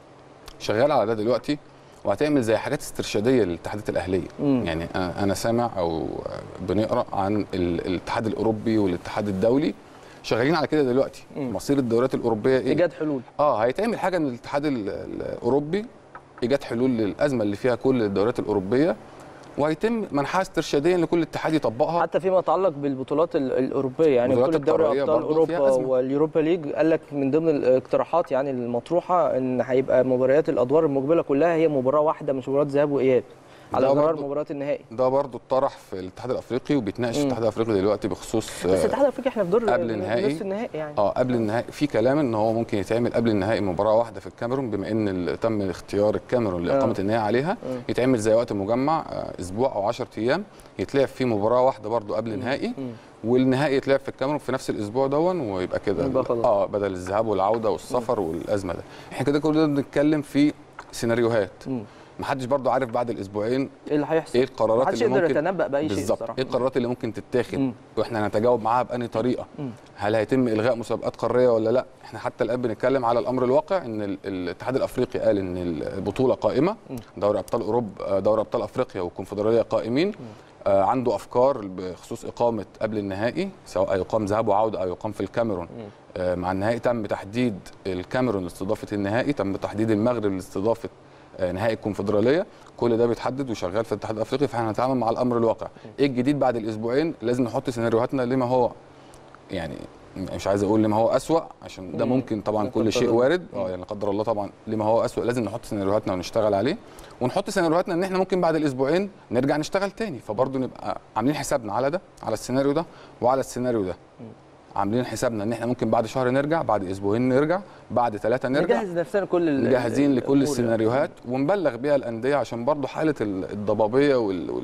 شغاله على ده دلوقتي، وهتعمل زي حاجات استرشاديه للاتحادات الاهليه. يعني انا سامع او بنقرا عن الاتحاد الاوروبي والاتحاد الدولي شغالين على كده دلوقتي. مصير الدوريات الاوروبيه ايه؟ ايجاد حلول. هيتعمل حاجه من الاتحاد الاوروبي، ايجاد حلول للازمه اللي فيها كل الدوريات الاوروبيه، وهيتم منحها استرشاديا لكل اتحاد يطبقها. حتى فيما يتعلق بالبطولات الاوروبيه، يعني كل الدوري ابطال اوروبا واليوروبا ليج قال لك من ضمن الاقتراحات يعني المطروحه ان هيبقى مباريات الادوار المقبله كلها هي مباراه واحده، مش مباراه ذهاب واياب على غرار مباراه النهائي. ده برضو اتطرح في الاتحاد الافريقي وبيتناقش في الاتحاد الافريقي دلوقتي بخصوص بس الاتحاد الافريقي احنا في دور قبل النهائي، نص النهائي يعني قبل النهائي في كلام ان هو ممكن يتعمل قبل النهائي مباراه واحده في الكاميرون، بما ان تم اختيار الكاميرون لاقامه النهائي عليها. يتعمل زي وقت مجمع اسبوع او 10 ايام يتلعب فيه مباراه واحده برضو قبل النهائي، والنهائي يتلعب في الكاميرون في نفس الاسبوع دون، ويبقى كده بدل الذهاب والعوده والسفر والازمه ده. احنا كده كلنا بنتكلم في سيناريوهات. محدش برضو عارف بعد الاسبوعين ايه اللي هيحصل، ايه القرارات اللي ممكن يتنبأ باي شيء بالظبط، ايه القرارات اللي ممكن تتاخد واحنا هنتجاوب معاها بأني طريقه. هل هيتم الغاء مسابقات قاريه ولا لا؟ احنا حتى الان بنتكلم على الامر الواقع ان الاتحاد الافريقي قال ان البطوله قائمه، دوري ابطال اوروبا، دوري ابطال افريقيا والكونفدراليه قائمين. عنده افكار بخصوص اقامه قبل النهائي، سواء يقام ذهاب وعوده او يقام في الكاميرون. مع النهائي تم تحديد الكاميرون لاستضافه النهائي، تم تحديد المغرب لاستضافه نهائي الكونفدراليه. كل ده بيتحدد وشغال في الاتحاد الافريقي، فاحنا هنتعامل مع الامر الواقع. ايه الجديد بعد الاسبوعين؟ لازم نحط سيناريوهاتنا لما هو يعني مش عايز اقول لما هو اسوأ عشان ده ممكن طبعا كل شيء وارد، يعني لا قدر الله طبعا لما هو اسوأ لازم نحط سيناريوهاتنا ونشتغل عليه، ونحط سيناريوهاتنا ان احنا ممكن بعد الاسبوعين نرجع نشتغل تاني. فبرضه نبقى عاملين حسابنا على ده، على السيناريو ده وعلى السيناريو ده. عاملين حسابنا ان احنا ممكن بعد شهر نرجع، بعد اسبوعين نرجع، بعد 3 نرجع. نجهز نفسنا كل جاهزين لكل السيناريوهات ونبلغ بيها الانديه، عشان برضو حاله الضبابيه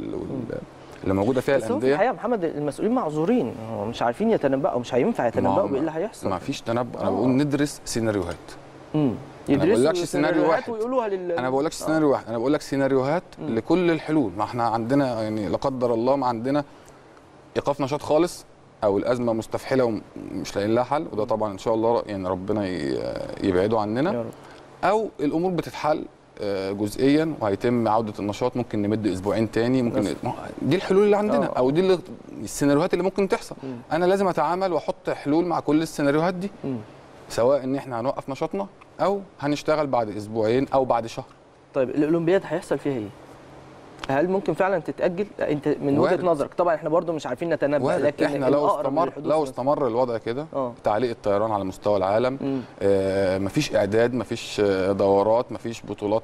اللي موجوده فيها الانديه. بس هو في الحقيقه محمد المسؤولين معذورين، مش عارفين يتنبؤوا، مش هينفع يتنبؤوا بايه اللي هيحصل. ما فيش تنبؤ. انا بقول ندرس سيناريوهات. يدرسوا انا ما بقولكش سيناريو واحد ويقولوها انا ما بقولكش سيناريو واحد، انا بقول لك سيناريوهات لكل الحلول. ما احنا عندنا يعني لا قدر الله ما عندنا ايقاف نشاط خالص، او الازمه مستفحله ومش لاقيين لها حل، وده طبعا ان شاء الله يعني ربنا يبعده عننا، او الامور بتتحل جزئيا وهيتم عوده النشاط، ممكن نمد اسبوعين تاني، ممكن دي الحلول اللي عندنا او دي السيناريوهات اللي ممكن تحصل. انا لازم اتعامل واحط حلول مع كل السيناريوهات دي، سواء ان احنا هنوقف نشاطنا او هنشتغل بعد اسبوعين او بعد شهر. طيب الاولمبياد هيحصل فيها ايه؟ هل ممكن فعلا تتاجل؟ انت من وجهه نظرك طبعا احنا برضو مش عارفين نتنبأ، لكن احنا لو استمر الوضع كده، تعليق الطيران على مستوى العالم، مفيش اعداد، مفيش دورات، مفيش بطولات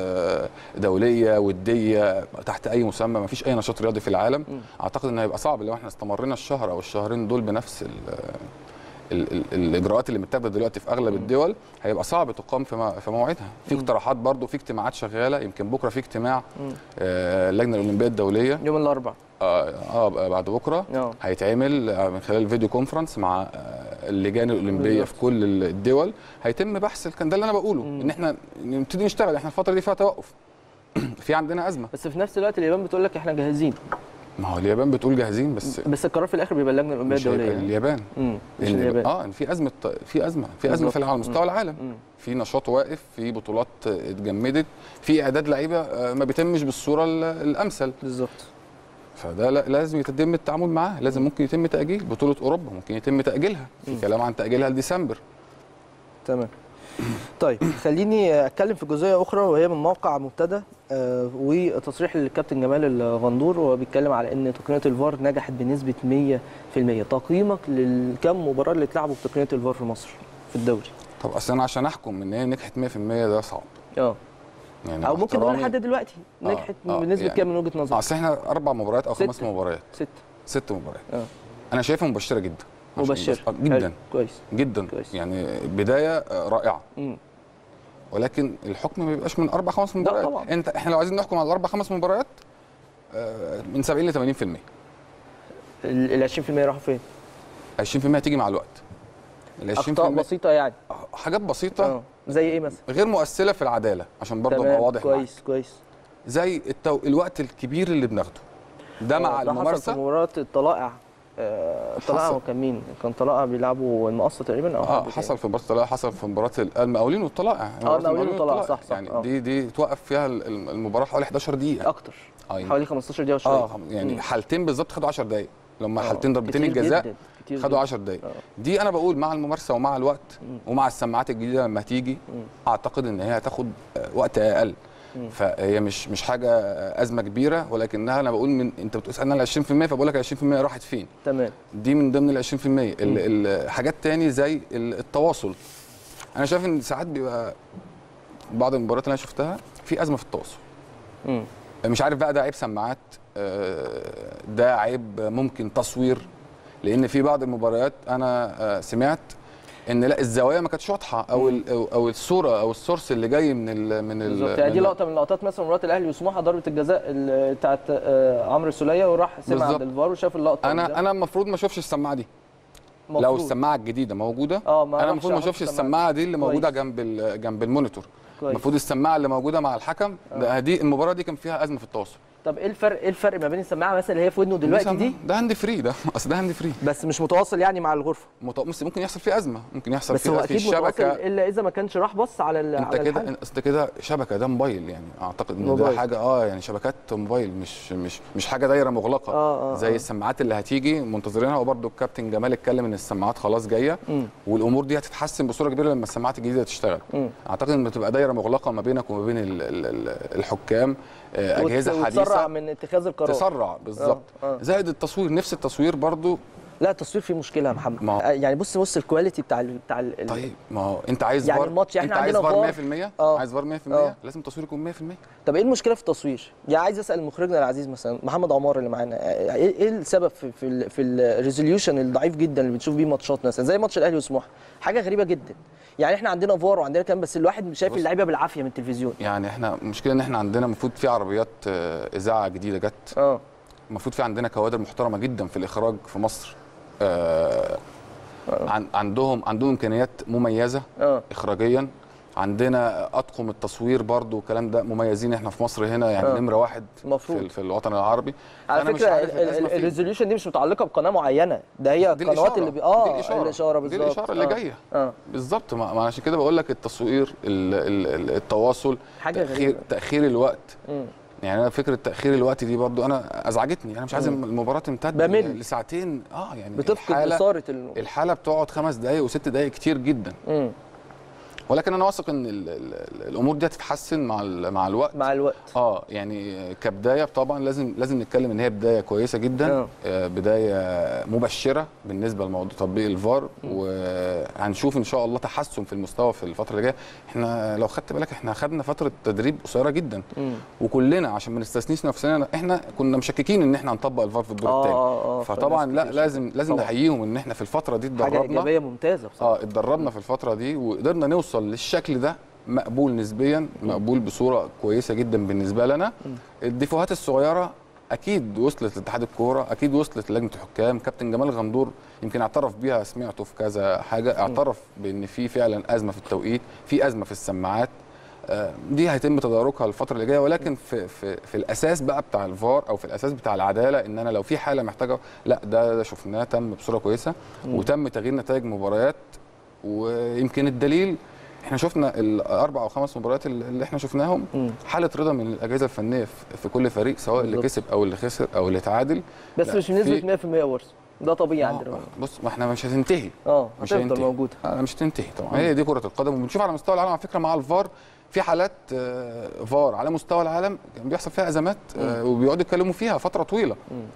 دوليه وديه تحت اي مسمى، مفيش اي نشاط رياضي في العالم. اعتقد ان هيبقى صعب لو احنا استمرنا الشهر او الشهرين دول بنفس الاجراءات اللي متاخده دلوقتي في اغلب الدول. هيبقى صعب تقام في موعدها. في اقتراحات برضو، في اجتماعات شغاله، يمكن بكره في اجتماع اللجنه الاولمبيه الدوليه يوم الاربعاء بعد بكره هيتعمل من خلال فيديو كونفرنس مع اللجان الاولمبيه في كل الدول. هيتم بحث، كان ده اللي انا بقوله، ان احنا نبتدي نشتغل. احنا الفتره دي فيها توقف، في عندنا ازمه، بس في نفس الوقت اليابان بتقول لك احنا جاهزين. ما هو اليابان بتقول جاهزين، بس القرار في الاخر بيبقى اللجنه الاولمبيه الدوليه. اليابان مش اليابان. ان في ازمه في على مستوى العالم. في نشاط واقف، في بطولات اتجمدت، في اعداد لعيبه ما بيتمش بالصوره الامثل. بالظبط. فده لازم يتم التعامل معاه، لازم ممكن يتم تاجيل بطوله اوروبا، ممكن يتم تاجيلها، في كلام عن تاجيلها لديسمبر. تمام. طيب خليني اتكلم في جزئيه اخرى وهي من موقع مبتدأ وتصريح للكابتن جمال الغندور، وهو بيتكلم على ان تقنيه الفار نجحت بنسبه 100%. تقييمك للكم مباراه اللي اتلعبوا بتقنيه الفار في مصر في الدوري؟ طب اصل انا عشان احكم ان هي نجحت 100% ده صعب. يعني او ممكن نقول لحد دلوقتي نجحت بنسبه يعني كام من وجهه نظرك؟ اصل احنا 4 مباريات او 5 مباريات. 6 مباريات. انا شايفها مبشره جدا. مبشره جدا. كويس جدا. كويس. يعني بدايه رائعه. ولكن الحكم ما بيبقاش من 4 5 مباريات. طبعا. احنا لو عايزين نحكم على 4 5 مباريات من 70 ل 80%. ال 20% راحوا فين؟ 20% تيجي مع الوقت. اخطاء بسيطه يعني. حاجات بسيطه. زي ايه مثلا؟ غير مؤثره في العداله عشان برضه ابقى واضح كويس معك. كويس. زي الوقت الكبير اللي بناخده ده مع الممارسه. حصل في مباراه الطلائع. الطلائع كان مين؟ كان طلائع بيلعبوا المقصه تقريبا او حصل في مباراه الطلائع، حصل في مباراه المقاولين والطلائع. المقاولين والطلائع صح. يعني دي توقف فيها المباراه حوالي 11 دقيقه اكتر. حوالي 15 دقيقه وشويه. يعني حالتين بالظبط خدوا 10 دقائق. لما حالتين ضربتين الجزاء خدوا 10 دقائق. دي انا بقول مع الممارسه ومع الوقت ومع السماعات الجديده لما هتيجي اعتقد ان هي هتاخد وقت اقل. فهي مش حاجه ازمه كبيره، ولكنها انا بقول انت بتسالني على 20% فبقول لك 20% راحت فين. تمام. دي من ضمن ال 20%. الحاجات تاني زي التواصل. انا شايف ان ساعات بيبقى بعض المباريات اللي انا شفتها في ازمه في التواصل. مش عارف بقى ده عيب سماعات، ده عيب ممكن تصوير، لان في بعض المباريات انا سمعت ان لا الزوايا ما كانتش واضحه او الصوره او السورس اللي جاي بالظبط. دي لقطه من لقطات مثلا مباراه الاهلي وسموحه، ضربه الجزاء بتاعت عمرو السوليه وراح سمع عند الفار وشاف اللقطه. انا المفروض ما اشوفش السماعه دي. لو السماعه الجديده موجوده انا المفروض ما اشوفش السماعه دي اللي موجوده جنب المونيتور. المفروض السماعه اللي موجوده مع الحكم. دي المباراه دي كان فيها ازمه في التواصل. طب ايه الفرق ما بين السماعه مثلا اللي هي في ودنه دلوقتي دي؟ ده هاند فري، ده اصل ده هاند فري بس مش متواصل يعني مع الغرفه. ممكن يحصل فيه ازمه، ممكن يحصل فيه في الشبكه الا اذا ما كانش راح بص على انت كده. انت كده شبكه، ده موبايل يعني. اعتقد ان ده حاجه يعني شبكات موبايل، مش حاجه دايره مغلقه زي السماعات اللي هتيجي منتظرينها. وبرده الكابتن جمال اتكلم ان السماعات خلاص جايه والامور دي هتتحسن بصوره كبيره لما السماعات الجديده تشتغل. اعتقد ان بتبقى دايره مغلقه ما بينك وما بين الحكام، اجهزه حديثه تسرع من اتخاذ القرار. تسرع بالظبط. زائد التصوير، نفس التصوير برضو. لا التصوير فيه مشكله يا محمد. يعني بص الكواليتي بتاع طيب ما هو انت عايز يعني الماتش احنا عندنا فار 100%. عايز فار 100%. لازم التصوير يكون 100%. طب ايه المشكله في التصوير؟ يعني عايز اسال مخرجنا العزيز مثلا محمد عمار اللي معانا، ايه السبب في الريزوليوشن الضعيف جدا اللي بنشوف بيه ماتشات مثلا زي ماتش الاهلي وسموحه؟ حاجه غريبه جدا. يعني احنا عندنا فار وعندنا كلام بس الواحد شايف اللعيبه بالعافيه من التلفزيون. يعني احنا المشكله ان احنا عندنا المفروض في عربيات اذاعه جديده جت. المفروض في عندنا كوادر محترمه جدا في الاخراج في مصر. عندهم امكانيات مميزه اخراجيا. عندنا اطقم التصوير برضو والكلام ده مميزين احنا في مصر هنا يعني نمره واحد في الوطن العربي. على فكره الريزوليوشن دي مش متعلقه بقناه معينه، ده هي القنوات اللي الاشاره بالظبط. دي الاشاره اللي جايه بالظبط. ما عشان كده بقول لك التصوير، التواصل، تاخير الوقت. يعني انا فكره تاخير الوقت دي برضو انا ازعجتني. انا مش عايز المباراه تمتد لساعتين. يعني بتفقد اثاره الحاله بتقعد 5 دقائق و6 دقائق كتير جدا. ولكن انا واثق ان الامور دي هتتحسن مع الوقت. يعني كبدايه طبعا لازم نتكلم ان هي بدايه كويسه جدا. بدايه مبشره بالنسبه لموضوع تطبيق الفار. وهنشوف ان شاء الله تحسن في المستوى في الفتره اللي جايه. احنا لو خدت بالك احنا خدنا فتره تدريب قصيره جدا. وكلنا عشان ما نستثنيش نفسنا احنا كنا مشككين ان احنا هنطبق الفار في الدور الثاني. فطبعا لا لازم نحييهم ان احنا في الفتره دي اتدربنا. حاجه ايجابيه ممتازه بصراحه. اتدربنا في الفتره دي وقدرنا نوصل للشكل ده مقبول نسبيا، مقبول بصوره كويسه جدا بالنسبه لنا. الديفوهات الصغيره اكيد وصلت لاتحاد الكوره، اكيد وصلت للجنه الحكام. كابتن جمال غندور يمكن اعترف بيها، سمعته في كذا حاجه، اعترف بان في فعلا ازمه في التوقيت، في ازمه في السماعات. دي هيتم تداركها الفتره اللي جايه. ولكن في الاساس بقى بتاع الفار او في الاساس بتاع العداله ان انا لو في حاله محتاجه، لا ده شفناه تم بصوره كويسه وتم تغيير نتائج مباريات. ويمكن الدليل احنا شفنا الاربع او خمس مباريات اللي احنا شفناهم حاله رضا من الاجهزه الفنيه في كل فريق، سواء اللي كسب او اللي خسر او اللي تعادل. بس مش بنسبه 100% برضه، ده طبيعي عندنا. بص، ما احنا مش هتنتهي، مش هتفضل موجوده، مش هتنتهي طبعا. هي دي كره القدم، وبنشوف على مستوى العالم على فكره مع الفار في حالات فار على مستوى العالم كان بيحصل فيها ازمات وبيقعدوا يتكلموا فيها فتره طويله.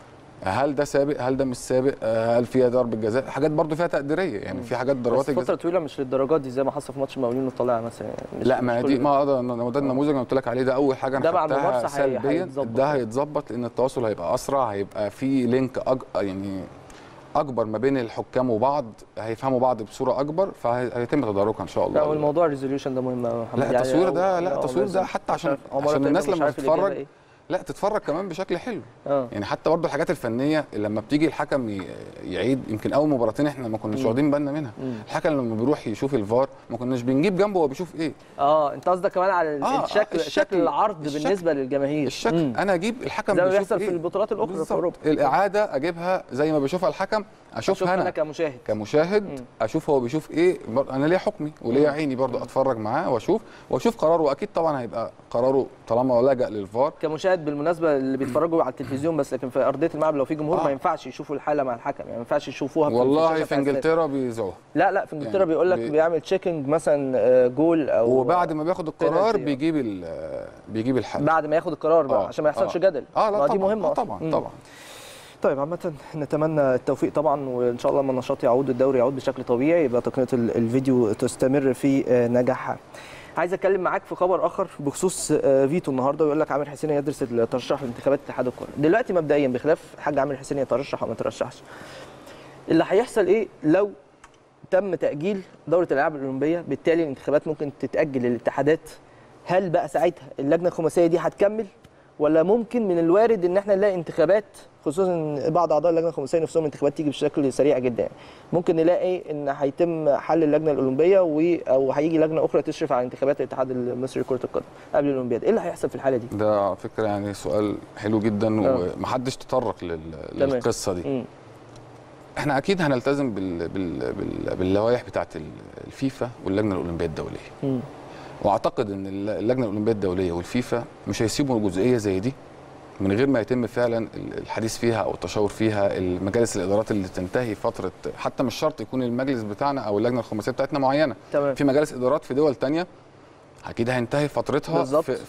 هل ده سابق؟ هل ده مش سابق؟ هل فيها ضربه جزاء؟ حاجات برضو فيها تقديريه، يعني في حاجات ضربات الجزاء فتره طويله مش للدرجات دي زي ما حصل في ماتش المقاولين والطلائع مثلا. لا، ما دي ده النموذج اللي قلت لك عليه، ده اول حاجه انا خدتها سلبيا. ده هيتظبط لان التواصل هيبقى اسرع، هيبقى في لينك يعني اكبر ما بين الحكام وبعض، هيفهموا بعض بصوره اكبر، فهيتم تداركها ان شاء الله. لا، والموضوع الريزوليوشن ده مهم قوي يا محمد. لا التصوير ده، لا التصوير ده حتى عشان الناس لما تتفرج لا تتفرج كمان بشكل حلو. يعني حتى برضه الحاجات الفنيه لما بتيجي الحكم يعيد، يمكن اول مباراتين احنا ما كناش واخدين بالنا منها. الحكم لما بيروح يشوف الفار ما كناش بنجيب جنبه وهو بيشوف ايه. انت قصدك كمان على شكل العرض بالنسبه للجماهير. الشكل انا اجيب الحكم زي ما بيحصل في البطولات الاخرى في اوروبا. الاعاده اجيبها زي ما بيشوفها الحكم، اشوفها انا كمشاهد اشوف هو بيشوف ايه. انا ليا حكمي وليا عيني برضه اتفرج معاه واشوف قراره، واكيد طبعا هيبقى قراره طالما لجأ للفار. كمشاهد بالمناسبه اللي بيتفرجوا على التلفزيون بس، لكن في ارضيه الملعب لو في جمهور ما ينفعش يشوفوا الحاله مع الحكم، يعني ما ينفعش يشوفوها. والله في انجلترا بيذيعوها. لا في انجلترا يعني بيقول لك بيعمل تشيكنج مثلا جول او، وبعد ما بياخد القرار بيجيب الحاله بعد ما ياخد القرار بقى عشان ما يحصلش جدل. لا دي مهمه طبعا. طيب عامة نتمنى التوفيق طبعا، وان شاء الله لما النشاط يعود الدوري يعود بشكل طبيعي، يبقى تقنيه الفيديو تستمر في نجاحها. عايز اتكلم معاك في خبر اخر بخصوص فيتو النهارده، ويقول لك عامر حسين يدرس الترشح لانتخابات اتحاد الكره. دلوقتي مبدئيا بخلاف الحاج عامر حسين يترشح او ما يترشحش، اللي هيحصل ايه لو تم تاجيل دوره الالعاب الاولمبيه؟ بالتالي الانتخابات ممكن تتاجل للاتحادات. هل بقى ساعتها اللجنه الخماسيه دي هتكمل، ولا ممكن من الوارد ان احنا نلاقي انتخابات، خصوصا بعض اعضاء اللجنه الخماسيه نفسهم انتخابات تيجي بشكل سريع جدا؟ يعني ممكن نلاقي ان هيتم حل اللجنه الاولمبيه او هيجي لجنه اخرى تشرف على انتخابات الاتحاد المصري لكره القدم قبل الاولمبياد. ايه اللي هيحصل في الحاله دي؟ ده على فكره يعني سؤال حلو جدا ومحدش تطرق للقصه دي. احنا اكيد هنلتزم باللوائح بتاعه الفيفا واللجنه الاولمبيه الدوليه. واعتقد ان اللجنه الاولمبيه الدوليه والفيفا مش هيسيبوا جزئيه زي دي من غير ما يتم فعلا الحديث فيها او التشاور فيها. المجالس الادارات اللي تنتهي فتره، حتى مش شرط يكون المجلس بتاعنا او اللجنه الخماسيه بتاعتنا معينه. تمام. في مجالس ادارات في دول ثانيه اكيد هينتهي فترتها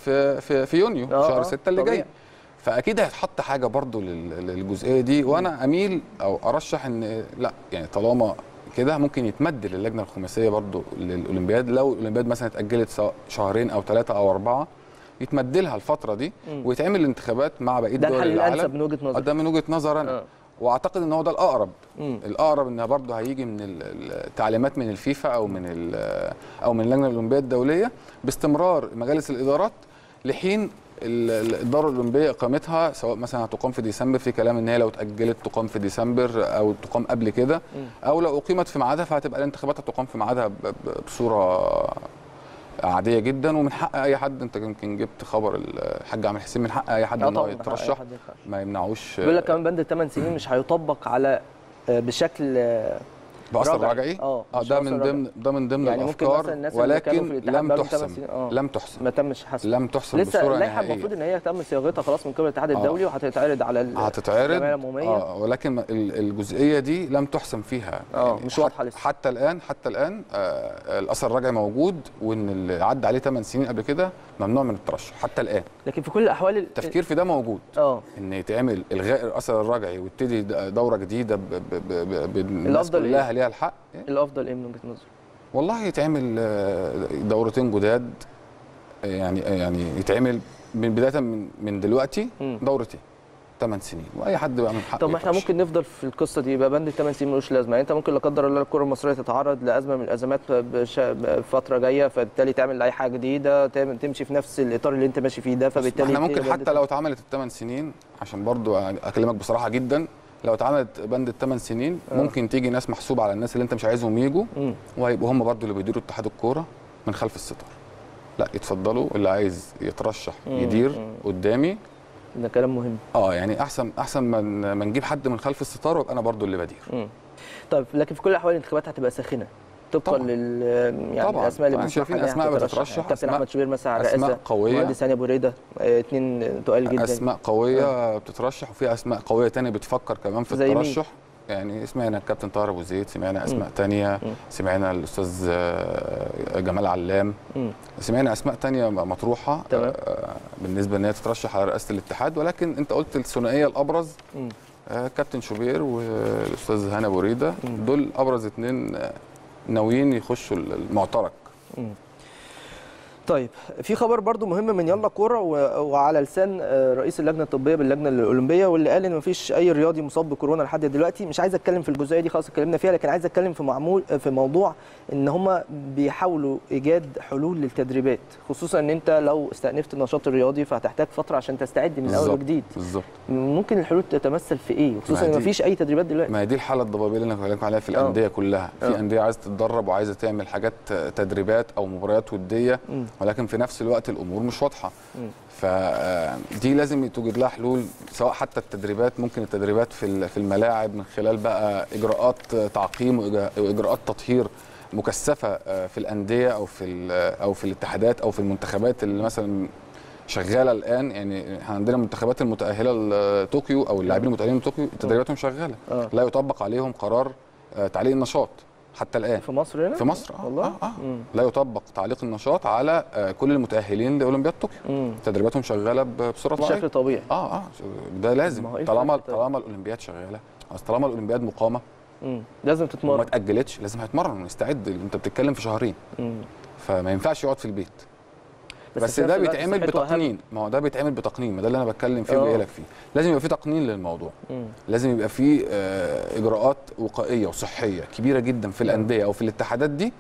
في يونيو شهر 6 اللي جاي. فاكيد هيتحط حاجه برضو للجزئيه دي، وانا اميل او ارشح ان لا، يعني طالما كده ممكن يتمد للجنه الخماسيه برضو للاولمبياد. لو الاولمبياد مثلا اتاجلت سواء شهرين او 3 أو 4 يتمد لها الفتره دي ويتعمل الانتخابات مع بقيه دول العالم. ده الحل الانسب من وجهه نظري. ده من وجهه نظر انا. واعتقد ان هو ده الاقرب انها برضه هيجي من التعليمات من الفيفا او من اللجنه الاولمبيه الدوليه باستمرار مجالس الادارات لحين الدوره الاولمبيه اقامتها، سواء مثلا هتقام في ديسمبر، في كلام ان هي لو اتاجلت تقام في ديسمبر او تقام قبل كده، او لو اقيمت في ميعادها فهتبقى الانتخابات هتقام في ميعادها بصوره عاديه جدا. ومن حق اي حد، انت يمكن جبت خبر الحاج عامر حسين، من حق اي حد انه يترشح، ما يمنعوش. بيقول لك كمان بند ال8 سنين مش هيطبق على بشكل باثر رجعي. ده من ضمن يعني الافكار، ولكن لم تحسم ما تمش حسم، لم تحسم لسه بصوره اللائحه المفروض ان هي تم صياغتها خلاص من قبل الاتحاد الدولي وهتتعرض على الجمعيه العموميه. ولكن الجزئيه دي لم تحسم فيها. يعني مش واضحه لسه حتى الان الاثر الرجعي موجود، وان اللي عدى عليه 8 سنين قبل كده ممنوع من الترشح حتى الان. لكن في كل الاحوال التفكير في ده موجود. ان يتعمل الغاء الاثر الرجعي ويبتدي دوره جديده بالناس كلها ليها الحق. الافضل ايه من وجهه نظرك؟ والله يتعمل دورتين جداد، يعني يتعمل من بدايه من دلوقتي دورتين 8 سنين، واي حد بقى من حقه. طب ما احنا ممكن نفضل في القصه دي، يبقى بند ال8 سنين ملوش لازمه. يعني انت ممكن لا قدر الله الكره المصريه تتعرض لازمه من الازمات فتره جايه، فبالتالي تعمل لائحه جديده تمشي في نفس الاطار اللي انت ماشي فيه ده، فبالتالي احنا ممكن حتى لو اتعملت ال8 سنين، عشان برضو اكلمك بصراحه جدا، لو اتعملت بند ال8 سنين ممكن تيجي ناس محسوبه على الناس اللي انت مش عايزهم يجوا، وهيبقوا هم برضو اللي بيديروا اتحاد الكوره من خلف الستار. لا، يتفضلوا اللي عايز يترشح يدير قدامي. ده كلام مهم. يعني احسن ما نجيب حد من خلف الستار وابقى انا برضو اللي بدير. طيب لكن في كل الاحوال الانتخابات هتبقى ساخنه. طبقا لل يعني طبعا الاسماء اللي طبعا شايفين اسماء بتترشح، كابتن احمد شوبير مثلا على اسماء الرئاسه، قويه، مهندس هاني ابو ريده، اثنين تقال جدا، اسماء قويه بتترشح، وفي اسماء قويه ثانيه بتفكر كمان في الترشح. يعني سمعنا الكابتن طاهر ابو زيد، سمعنا اسماء ثانيه، سمعنا الاستاذ جمال علام، سمعنا اسماء ثانيه مطروحه بالنسبه ان هي تترشح على رئاسه الاتحاد. ولكن انت قلت الثنائيه الابرز كابتن شوبير والاستاذ هاني ابو ريده، دول ابرز اثنين ناويين يخشوا المعترك. طيب في خبر برضو مهم من يلا كوره وعلى لسان رئيس اللجنه الطبيه باللجنه الاولمبيه، واللي قال ان مفيش اي رياضي مصاب بكورونا لحد دلوقتي. مش عايز اتكلم في الجزئيه دي، خلاص اتكلمنا فيها، لكن عايز اتكلم في موضوع ان هم بيحاولوا ايجاد حلول للتدريبات، خصوصا ان انت لو استأنفت النشاط الرياضي فهتحتاج فتره عشان تستعد من اول وجديد. بالظبط. ممكن الحلول تتمثل في ايه، خصوصا ان مفيش اي تدريبات دلوقتي؟ ما هي دي الحاله الضبابيه اللي انا بكلمك عليها في الانديه كلها. في انديه عايزه تتدرب وعايزه تعمل حاجات تدريبات او مباريات وديه، ولكن في نفس الوقت الامور مش واضحه. فدي لازم توجد لها حلول، سواء حتى التدريبات، ممكن التدريبات في الملاعب من خلال بقى اجراءات تعقيم واجراءات تطهير مكثفه في الانديه او في الاتحادات او في المنتخبات اللي مثلا شغاله الان. يعني احنا عندنا المنتخبات المتاهله لطوكيو او اللاعبين المتاهلين لطوكيو تدريباتهم شغاله، لا يطبق عليهم قرار تعليق النشاط حتى الان في مصر هنا؟ في مصر والله لا يطبق تعليق النشاط على كل المتاهلين لاولمبياد طوكيو. تدريباتهم شغاله بصوره طبيعيه بشكل طبيعي. ده لازم طالما الاولمبياد شغاله، طالما الاولمبياد مقامه لازم تتمرن، وما تاجلتش، لازم هيتمرن ونستعد. انت بتتكلم في شهرين، فما ينفعش يقعد في البيت. بس ده بيتعمل بتقنين، ما هو ده بيتعمل بتقنين، ما ده اللي انا بتكلم فيه وجاي لك فيه. لازم يبقى في تقنين للموضوع، لازم يبقى في اجراءات وقائيه وصحيه كبيره جدا في الانديه او في الاتحادات دي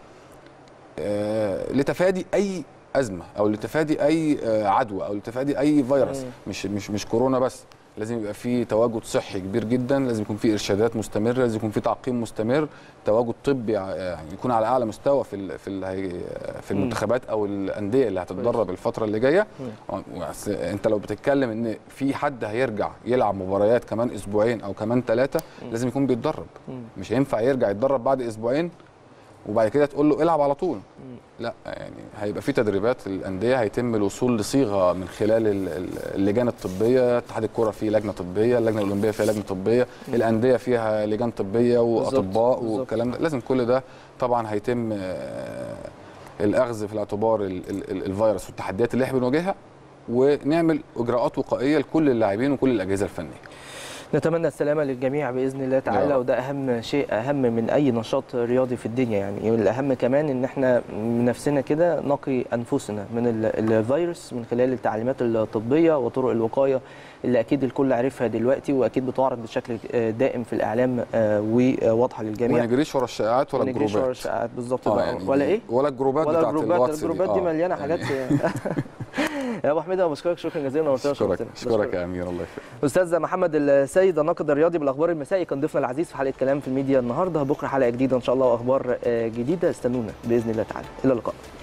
لتفادي اي ازمه او لتفادي اي عدوى او لتفادي اي فيروس. مش كورونا بس، لازم يبقى في تواجد صحي كبير جدا، لازم يكون في ارشادات مستمره، لازم يكون في تعقيم مستمر، تواجد طبي يعني يكون على اعلى مستوى في المنتخبات او الانديه اللي هتتدرب الفتره اللي جايه. انت لو بتتكلم ان في حد هيرجع يلعب مباريات كمان اسبوعين او كمان 3، لازم يكون بيتدرب. مش هينفع يرجع يتدرب بعد اسبوعين وبعد كده تقول له العب على طول. لا، يعني هيبقى في تدريبات الانديه، هيتم الوصول لصيغه من خلال اللجان الطبيه. اتحاد الكره فيه لجنه طبيه، اللجنه الاولمبيه فيها لجنه طبيه، الانديه فيها لجان طبيه واطباء والكلام ده. لازم كل ده طبعا هيتم الاخذ في الاعتبار الفيروس والتحديات اللي احنا بنواجهها، ونعمل اجراءات وقائيه لكل اللاعبين وكل الاجهزه الفنيه. نتمنى السلامة للجميع بإذن الله تعالى، وده أهم شيء، أهم من أي نشاط رياضي في الدنيا. يعني والأهم كمان إن احنا نفسنا كده نقي أنفسنا من الفيروس من خلال التعليمات الطبية وطرق الوقاية اللي أكيد الكل عارفها دلوقتي وأكيد بتعرض بشكل دائم في الإعلام وواضحة للجميع. ما نجريش ورا الشائعات ولا الجروبات. ما نجريش ورا الشائعات بالظبط يعني ولا إيه؟ ولا الجروبات بتاعت الواتس. الجروبات دي مليانة حاجات. يا ابو حميد انا بشكرك شكرا جزيلا، ونورتنا. اشكرك يا امير، الله يخليك. استاذ محمد السيد الناقد الرياضي بالاخبار المسائي كان ضيفنا العزيز في حلقه كلام في الميديا النهارده. بكره حلقه جديده ان شاء الله واخبار جديده، استنونا باذن الله تعالى. الى اللقاء.